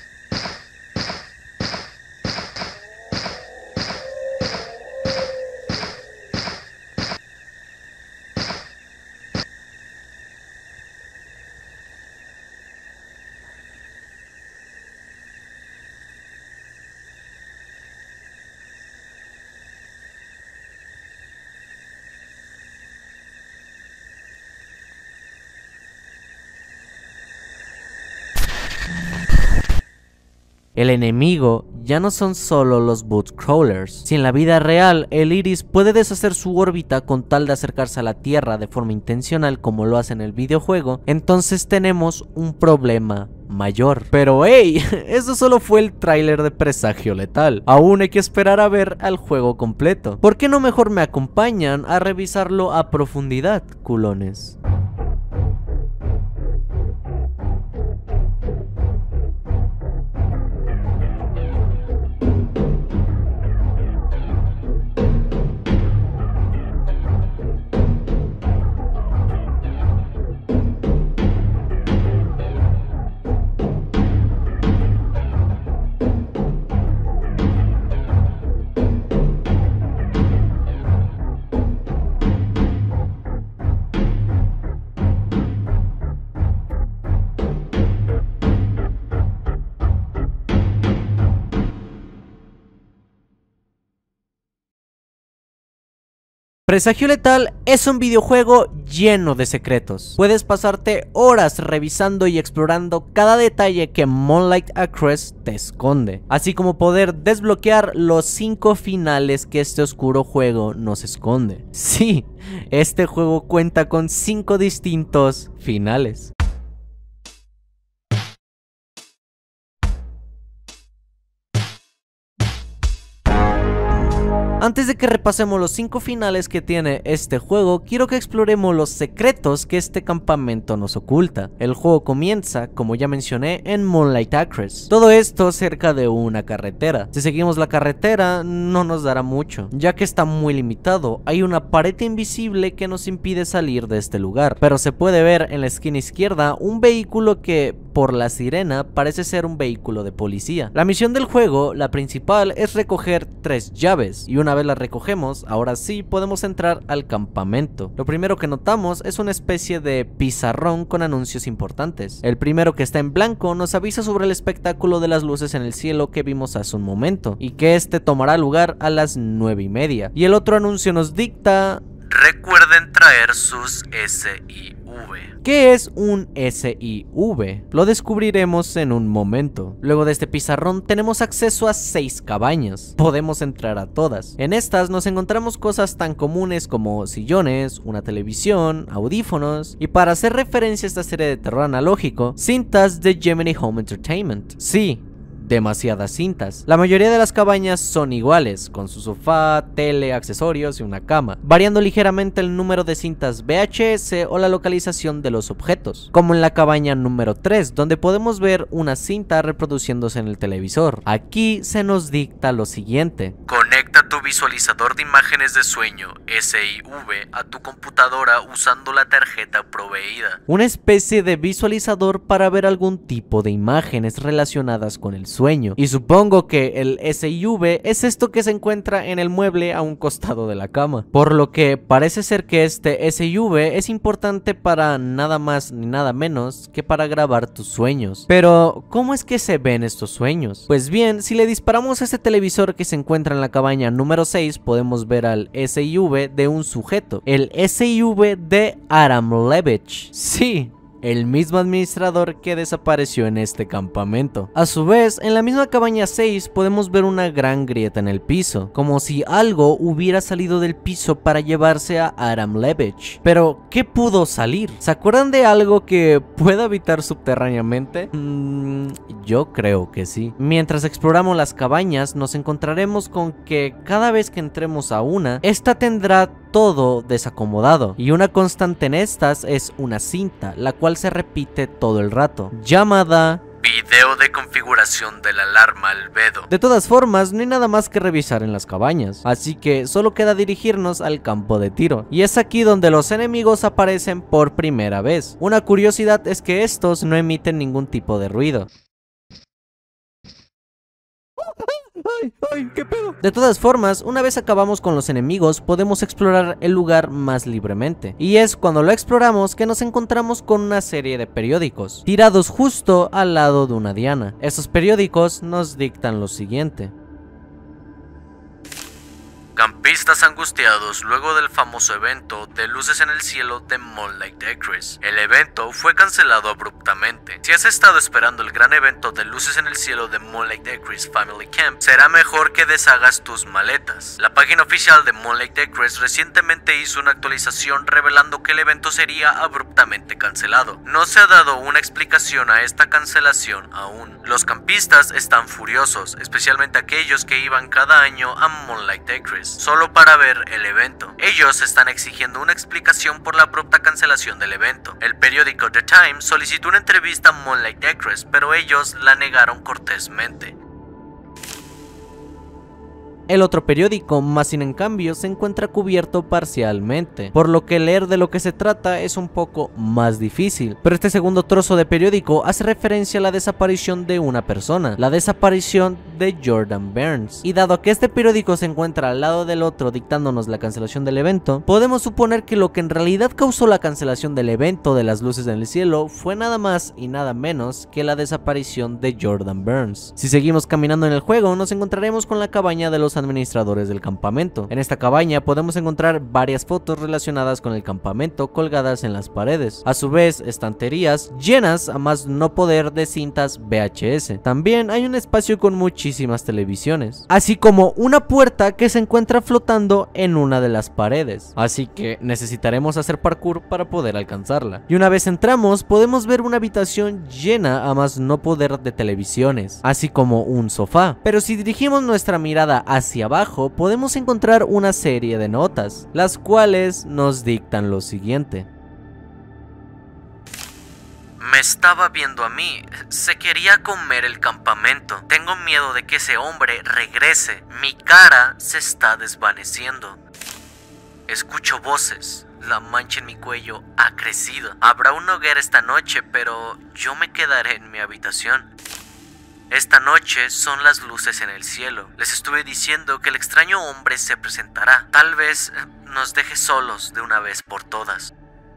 Speaker 1: El enemigo ya no son solo los bootcrawlers. Si en la vida real el Iris puede deshacer su órbita con tal de acercarse a la Tierra de forma intencional como lo hace en el videojuego, entonces tenemos un problema mayor. Pero hey, eso solo fue el tráiler de Presagio Letal. Aún hay que esperar a ver al juego completo. ¿Por qué no mejor me acompañan a revisarlo a profundidad, culones? Presagio Letal es un videojuego lleno de secretos. Puedes pasarte horas revisando y explorando cada detalle que Moonlight Actress te esconde, así como poder desbloquear los cinco finales que este oscuro juego nos esconde. Sí, este juego cuenta con cinco distintos finales. Antes de que repasemos los cinco finales que tiene este juego, quiero que exploremos los secretos que este campamento nos oculta. El juego comienza, como ya mencioné, en Moonlight Actress. Todo esto cerca de una carretera. Si seguimos la carretera, no nos dará mucho, ya que está muy limitado. Hay una pared invisible que nos impide salir de este lugar, pero se puede ver en la esquina izquierda un vehículo que, por la sirena, parece ser un vehículo de policía. La misión del juego, la principal, es recoger tres llaves, y una Una vez las recogemos, ahora sí podemos entrar al campamento. Lo primero que notamos es una especie de pizarrón con anuncios importantes. El primero, que está en blanco, nos avisa sobre el espectáculo de las luces en el cielo que vimos hace un momento, y que este tomará lugar a las nueve y media. Y el otro anuncio nos dicta:
Speaker 2: recuerden traer sus S I V.
Speaker 1: ¿Qué es un S I V? Lo descubriremos en un momento. Luego de este pizarrón tenemos acceso a seis cabañas. Podemos entrar a todas. En estas nos encontramos cosas tan comunes como sillones, una televisión, audífonos, y para hacer referencia a esta serie de terror analógico, cintas de Gemini Home Entertainment. Sí, demasiadas cintas. La mayoría de las cabañas son iguales, con su sofá, tele, accesorios y una cama, variando ligeramente el número de cintas V H S o la localización de los objetos, como en la cabaña número tres, donde podemos ver una cinta reproduciéndose en el televisor. Aquí se nos dicta lo siguiente:
Speaker 2: conecta tu visualizador de imágenes de sueño S I V a tu computadora usando la tarjeta proveída.
Speaker 1: Una especie de visualizador para ver algún tipo de imágenes relacionadas con el sueño. sueño. Y supongo que el S I V es esto que se encuentra en el mueble a un costado de la cama. Por lo que parece ser que este S I V es importante para nada más ni nada menos que para grabar tus sueños. Pero, ¿cómo es que se ven estos sueños? Pues bien, si le disparamos a este televisor que se encuentra en la cabaña número seis, podemos ver al S I V de un sujeto, el S I V de Adam Levitch. Sí, el mismo administrador que desapareció en este campamento. A su vez, en la misma cabaña seis podemos ver una gran grieta en el piso, como si algo hubiera salido del piso para llevarse a Adam Levitch. Pero, ¿qué pudo salir? ¿Se acuerdan de algo que pueda habitar subterráneamente? Mm, yo creo que sí. Mientras exploramos las cabañas, nos encontraremos con que cada vez que entremos a una, esta tendrá todo desacomodado, y una constante en estas es una cinta, la cual se repite todo el rato, llamada
Speaker 2: video de configuración de la alarma albedo.
Speaker 1: De todas formas, no hay nada más que revisar en las cabañas, así que solo queda dirigirnos al campo de tiro, y es aquí donde los enemigos aparecen por primera vez. Una curiosidad es que estos no emiten ningún tipo de ruido. ¡Ay, ay, qué pedo! De todas formas, una vez acabamos con los enemigos, podemos explorar el lugar más libremente. Y es cuando lo exploramos que nos encontramos con una serie de periódicos, tirados justo al lado de una diana. Estos periódicos nos dictan lo siguiente.
Speaker 2: Campistas angustiados luego del famoso evento de luces en el cielo de Moonlight Acres. El evento fue cancelado abruptamente. Si has estado esperando el gran evento de luces en el cielo de Moonlight Acres Family Camp, será mejor que deshagas tus maletas. La página oficial de Moonlight Acres recientemente hizo una actualización revelando que el evento sería abruptamente cancelado. No se ha dado una explicación a esta cancelación aún. Los campistas están furiosos, especialmente aquellos que iban cada año a Moonlight Acres solo para ver el evento. Ellos están exigiendo una explicación por la abrupta cancelación del evento. El periódico The Times solicitó una entrevista a Moonlight Acres, pero ellos la negaron cortésmente.
Speaker 1: El otro periódico, Magazine, en cambio, se encuentra cubierto parcialmente, por lo que leer de lo que se trata es un poco más difícil. Pero este segundo trozo de periódico hace referencia a la desaparición de una persona, la desaparición de Jordan Burns. Y dado que este periódico se encuentra al lado del otro dictándonos la cancelación del evento, podemos suponer que lo que en realidad causó la cancelación del evento de las luces en el cielo fue nada más y nada menos que la desaparición de Jordan Burns. Si seguimos caminando en el juego, nos encontraremos con la cabaña de los administradores del campamento. En esta cabaña podemos encontrar varias fotos relacionadas con el campamento colgadas en las paredes. A su vez, estanterías llenas a más no poder de cintas V H S. También hay un espacio con muchísimas televisiones, así como una puerta que se encuentra flotando en una de las paredes. Así que necesitaremos hacer parkour para poder alcanzarla. Y una vez entramos, podemos ver una habitación llena a más no poder de televisiones, así como un sofá. Pero si dirigimos nuestra mirada hacia Hacia abajo podemos encontrar una serie de notas, las cuales nos dictan lo siguiente.
Speaker 2: Me estaba viendo a mí, se quería comer el campamento. Tengo miedo de que ese hombre regrese, mi cara se está desvaneciendo. Escucho voces, la mancha en mi cuello ha crecido. Habrá una hoguera esta noche, pero yo me quedaré en mi habitación. Esta noche son las luces en el cielo. Les estuve diciendo que el extraño hombre se presentará. Tal vez nos deje solos de una vez por todas.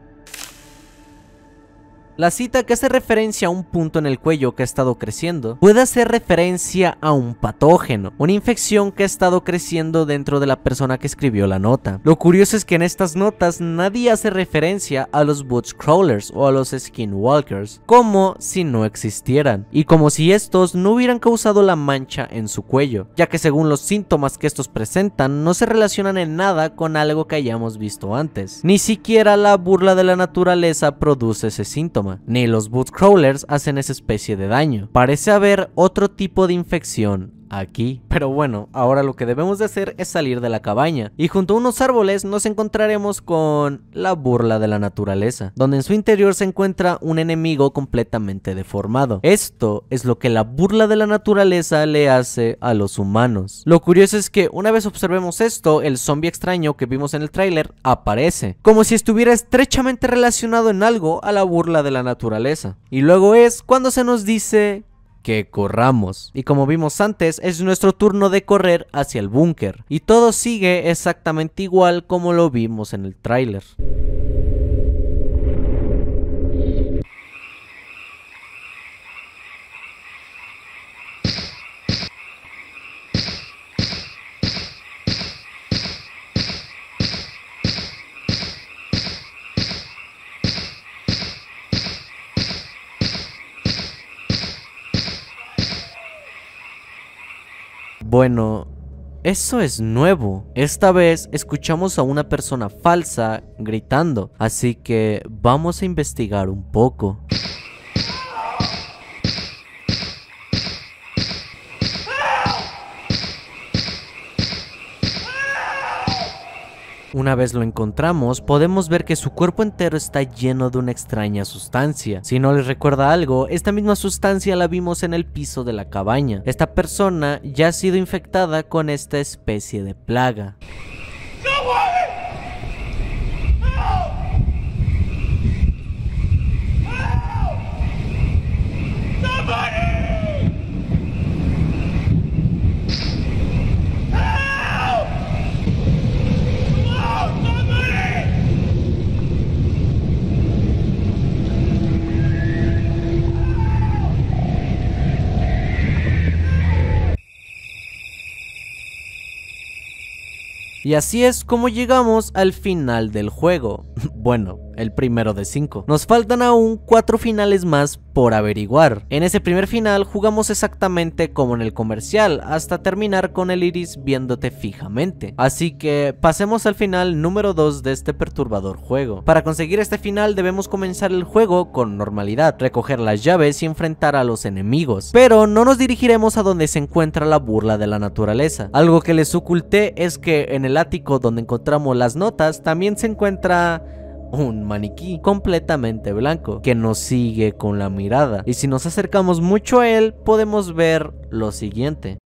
Speaker 1: La cita, que hace referencia a un punto en el cuello que ha estado creciendo, puede hacer referencia a un patógeno, una infección que ha estado creciendo dentro de la persona que escribió la nota. Lo curioso es que en estas notas nadie hace referencia a los Boots Crawlers o a los Skinwalkers, como si no existieran, y como si estos no hubieran causado la mancha en su cuello, ya que según los síntomas que estos presentan, no se relacionan en nada con algo que hayamos visto antes. Ni siquiera la burla de la naturaleza produce ese síntoma, ni los Boots Crawlers hacen esa especie de daño. Parece haber otro tipo de infección aquí. Pero bueno, ahora lo que debemos de hacer es salir de la cabaña, y junto a unos árboles nos encontraremos con la burla de la naturaleza, donde en su interior se encuentra un enemigo completamente deformado. Esto es lo que la burla de la naturaleza le hace a los humanos. Lo curioso es que una vez observemos esto, el zombie extraño que vimos en el tráiler aparece, como si estuviera estrechamente relacionado en algo a la burla de la naturaleza. Y luego es cuando se nos dice que corramos. Y como vimos antes, es nuestro turno de correr hacia el búnker. Y todo sigue exactamente igual como lo vimos en el tráiler. Bueno, eso es nuevo. Esta vez escuchamos a una persona falsa gritando, así que vamos a investigar un poco. Una vez lo encontramos, podemos ver que su cuerpo entero está lleno de una extraña sustancia. Si no les recuerda algo, esta misma sustancia la vimos en el piso de la cabaña. Esta persona ya ha sido infectada con esta especie de plaga. Y así es como llegamos al final del juego. Bueno, el primero de cinco. Nos faltan aún cuatro finales más por averiguar. En ese primer final jugamos exactamente como en el comercial, hasta terminar con el iris viéndote fijamente. Así que pasemos al final número dos de este perturbador juego. Para conseguir este final debemos comenzar el juego con normalidad, recoger las llaves y enfrentar a los enemigos. Pero no nos dirigiremos a donde se encuentra la burla de la naturaleza. Algo que les oculté es que en el ático donde encontramos las notas también se encuentra un maniquí completamente blanco que nos sigue con la mirada, y si nos acercamos mucho a él podemos ver lo siguiente.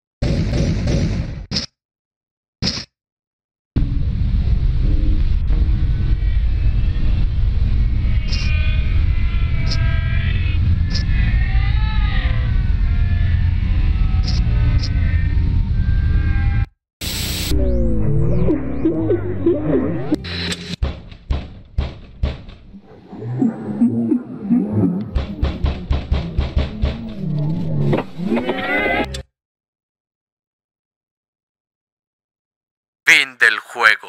Speaker 2: Fin del juego.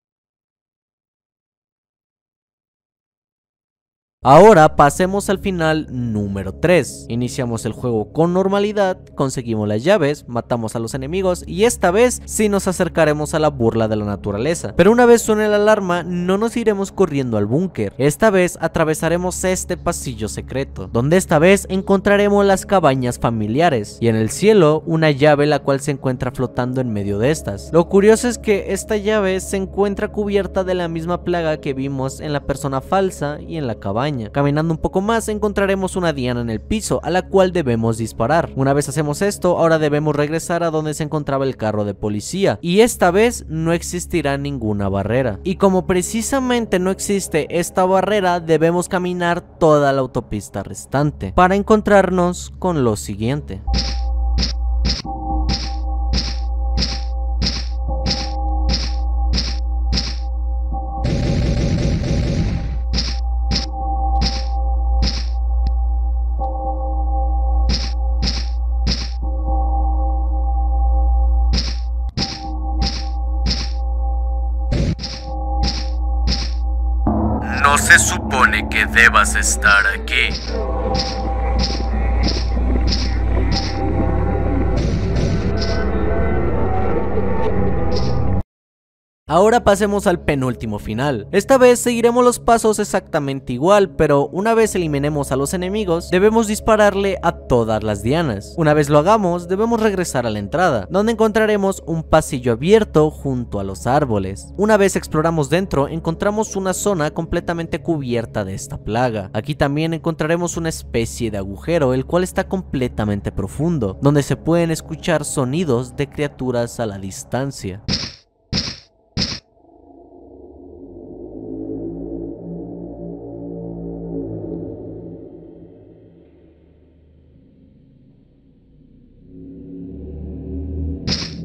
Speaker 1: Ahora pasemos al final número tres. Iniciamos el juego con normalidad, conseguimos las llaves, matamos a los enemigos y esta vez sí nos acercaremos a la burla de la naturaleza. Pero una vez suene la alarma no nos iremos corriendo al búnker. Esta vez atravesaremos este pasillo secreto, donde esta vez encontraremos las cabañas familiares y en el cielo una llave la cual se encuentra flotando en medio de estas. Lo curioso es que esta llave se encuentra cubierta de la misma plaga que vimos en la persona falsa y en la cabaña. Caminando un poco más encontraremos una diana en el piso a la cual debemos disparar. Una vez hacemos esto, ahora debemos regresar a donde se encontraba el carro de policía y esta vez no existirá ninguna barrera. Y como precisamente no existe esta barrera, debemos caminar toda la autopista restante para encontrarnos con lo siguiente.
Speaker 2: No se supone que debas estar aquí.
Speaker 1: Ahora pasemos al penúltimo final. Esta vez seguiremos los pasos exactamente igual, pero una vez eliminemos a los enemigos, debemos dispararle a todas las dianas. Una vez lo hagamos, debemos regresar a la entrada, donde encontraremos un pasillo abierto junto a los árboles. Una vez exploramos dentro, encontramos una zona completamente cubierta de esta plaga. Aquí también encontraremos una especie de agujero, el cual está completamente profundo, donde se pueden escuchar sonidos de criaturas a la distancia.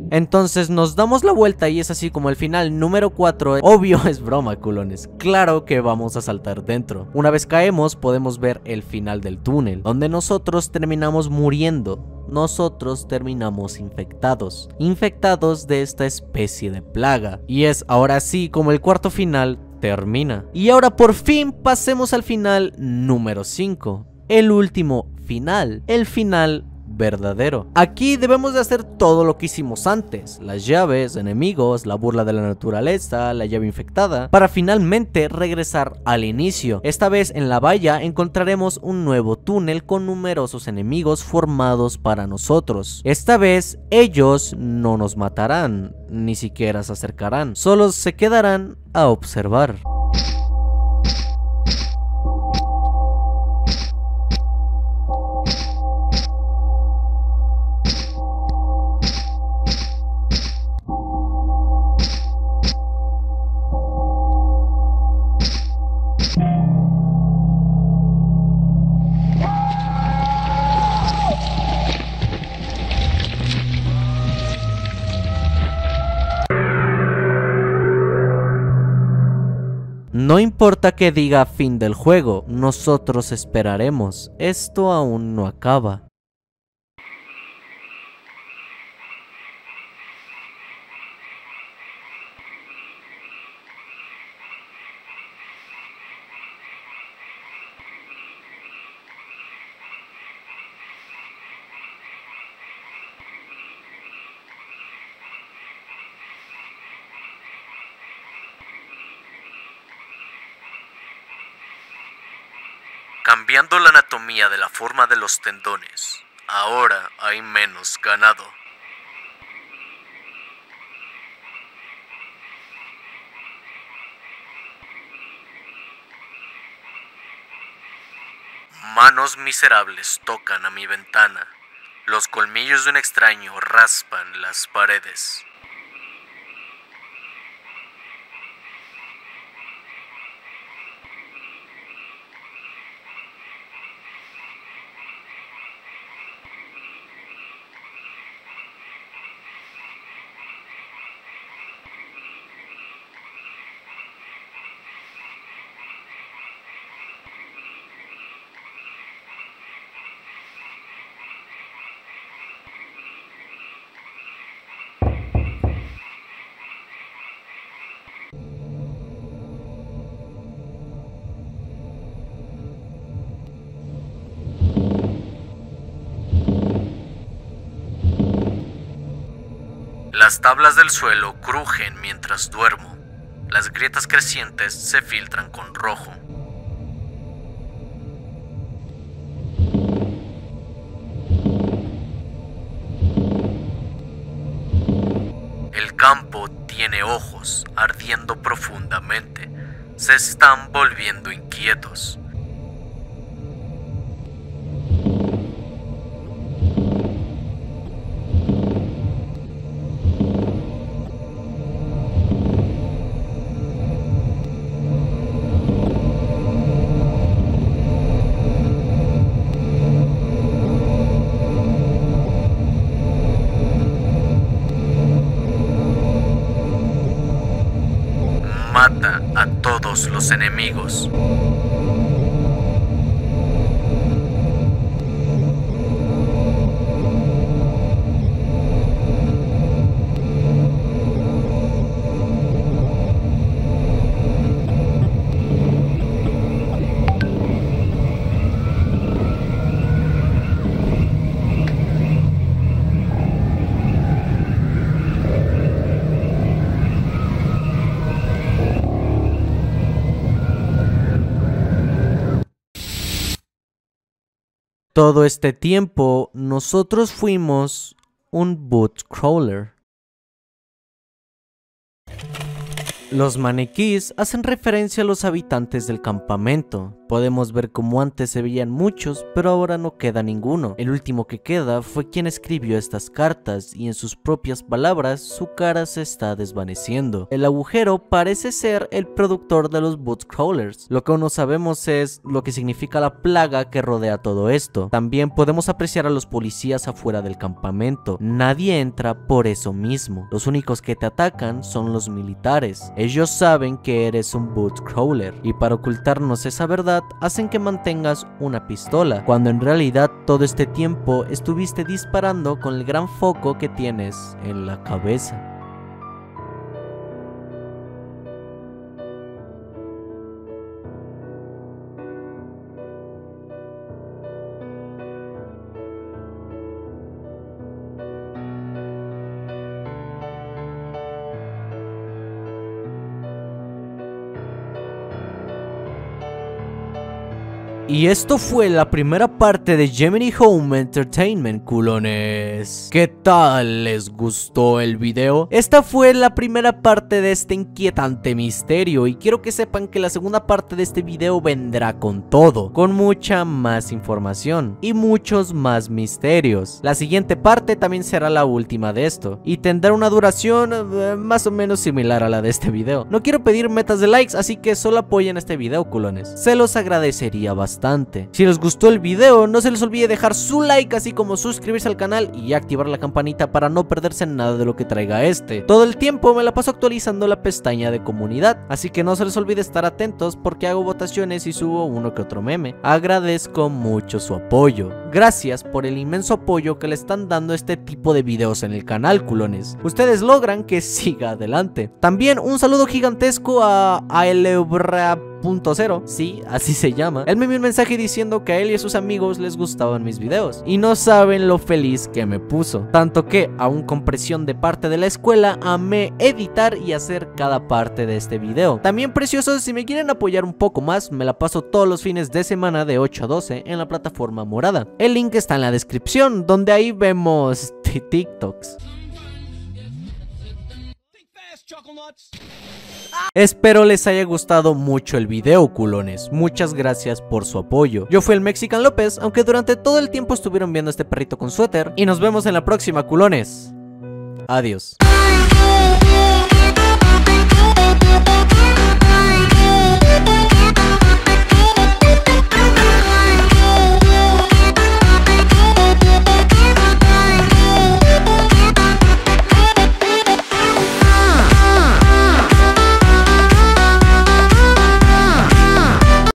Speaker 1: Entonces nos damos la vuelta y es así como el final número cuatro. Obvio, es broma, culones. Claro que vamos a saltar dentro. Una vez caemos podemos ver el final del túnel, donde nosotros terminamos muriendo. Nosotros terminamos infectados. Infectados de esta especie de plaga. Y es ahora sí como el cuarto final termina. Y ahora por fin pasemos al final número cinco. El último final. El final verdadero. Aquí debemos de hacer todo lo que hicimos antes: las llaves, enemigos, la burla de la naturaleza, la llave infectada, para finalmente regresar al inicio. Esta vez en la valla encontraremos un nuevo túnel con numerosos enemigos formados para nosotros. Esta vez ellos no nos matarán, ni siquiera se acercarán, solo se quedarán a observar. No importa que diga fin del juego, nosotros esperaremos. Esto aún no acaba.
Speaker 2: Cambiando la anatomía de la forma de los tendones, ahora hay menos ganado. Manos miserables tocan a mi ventana. Los colmillos de un extraño raspan las paredes. Las tablas del suelo crujen mientras duermo. Las grietas crecientes se filtran con rojo. El campo tiene ojos ardiendo profundamente. Se están volviendo inquietos. Mata a todos los enemigos.
Speaker 1: Todo este tiempo, nosotros fuimos un boot crawler. Los maniquíes hacen referencia a los habitantes del campamento. Podemos ver como antes se veían muchos, pero ahora no queda ninguno. El último que queda fue quien escribió estas cartas y en sus propias palabras su cara se está desvaneciendo. El agujero parece ser el productor de los Boots Crawlers. Lo que aún no sabemos es lo que significa la plaga que rodea todo esto. También podemos apreciar a los policías afuera del campamento. Nadie entra por eso mismo. Los únicos que te atacan son los militares. Ellos saben que eres un Boots Crawler y para ocultarnos esa verdad hacen que mantengas una pistola, cuando en realidad todo este tiempo estuviste disparando con el gran foco que tienes en la cabeza. Y esto fue la primera parte de Gemini Home Entertainment, culones. ¿Qué tal? ¿Les gustó el video? Esta fue la primera parte de este inquietante misterio y quiero que sepan que la segunda parte de este video vendrá con todo, con mucha más información y muchos más misterios. La siguiente parte también será la última de esto y tendrá una duración eh, más o menos similar a la de este video. No quiero pedir metas de likes, así que solo apoyen este video, culones. Se los agradecería bastante. Si les gustó el video, no se les olvide dejar su like, así como suscribirse al canal y activar la campanita para no perderse nada de lo que traiga este. Todo el tiempo me la paso actualizando la pestaña de comunidad, así que no se les olvide estar atentos porque hago votaciones y subo uno que otro meme. Agradezco mucho su apoyo. Gracias por el inmenso apoyo que le están dando a este tipo de videos en el canal, culones. Ustedes logran que siga adelante. También un saludo gigantesco a Aelebra punto cero, sí, así se llama. Él me envió un mensaje diciendo que a él y a sus amigos les gustaban mis videos y no saben lo feliz que me puso, tanto que aún con presión de parte de la escuela amé editar y hacer cada parte de este video. También, preciosos, si me quieren apoyar un poco más, me la paso todos los fines de semana de ocho a doce en la plataforma morada. El link está en la descripción, donde ahí vemos TikToks. Espero les haya gustado mucho el video, culones. Muchas gracias por su apoyo. Yo fui el Mexican López, aunque durante todo el tiempo estuvieron viendo a este perrito con suéter. Y nos vemos en la próxima, culones. Adiós.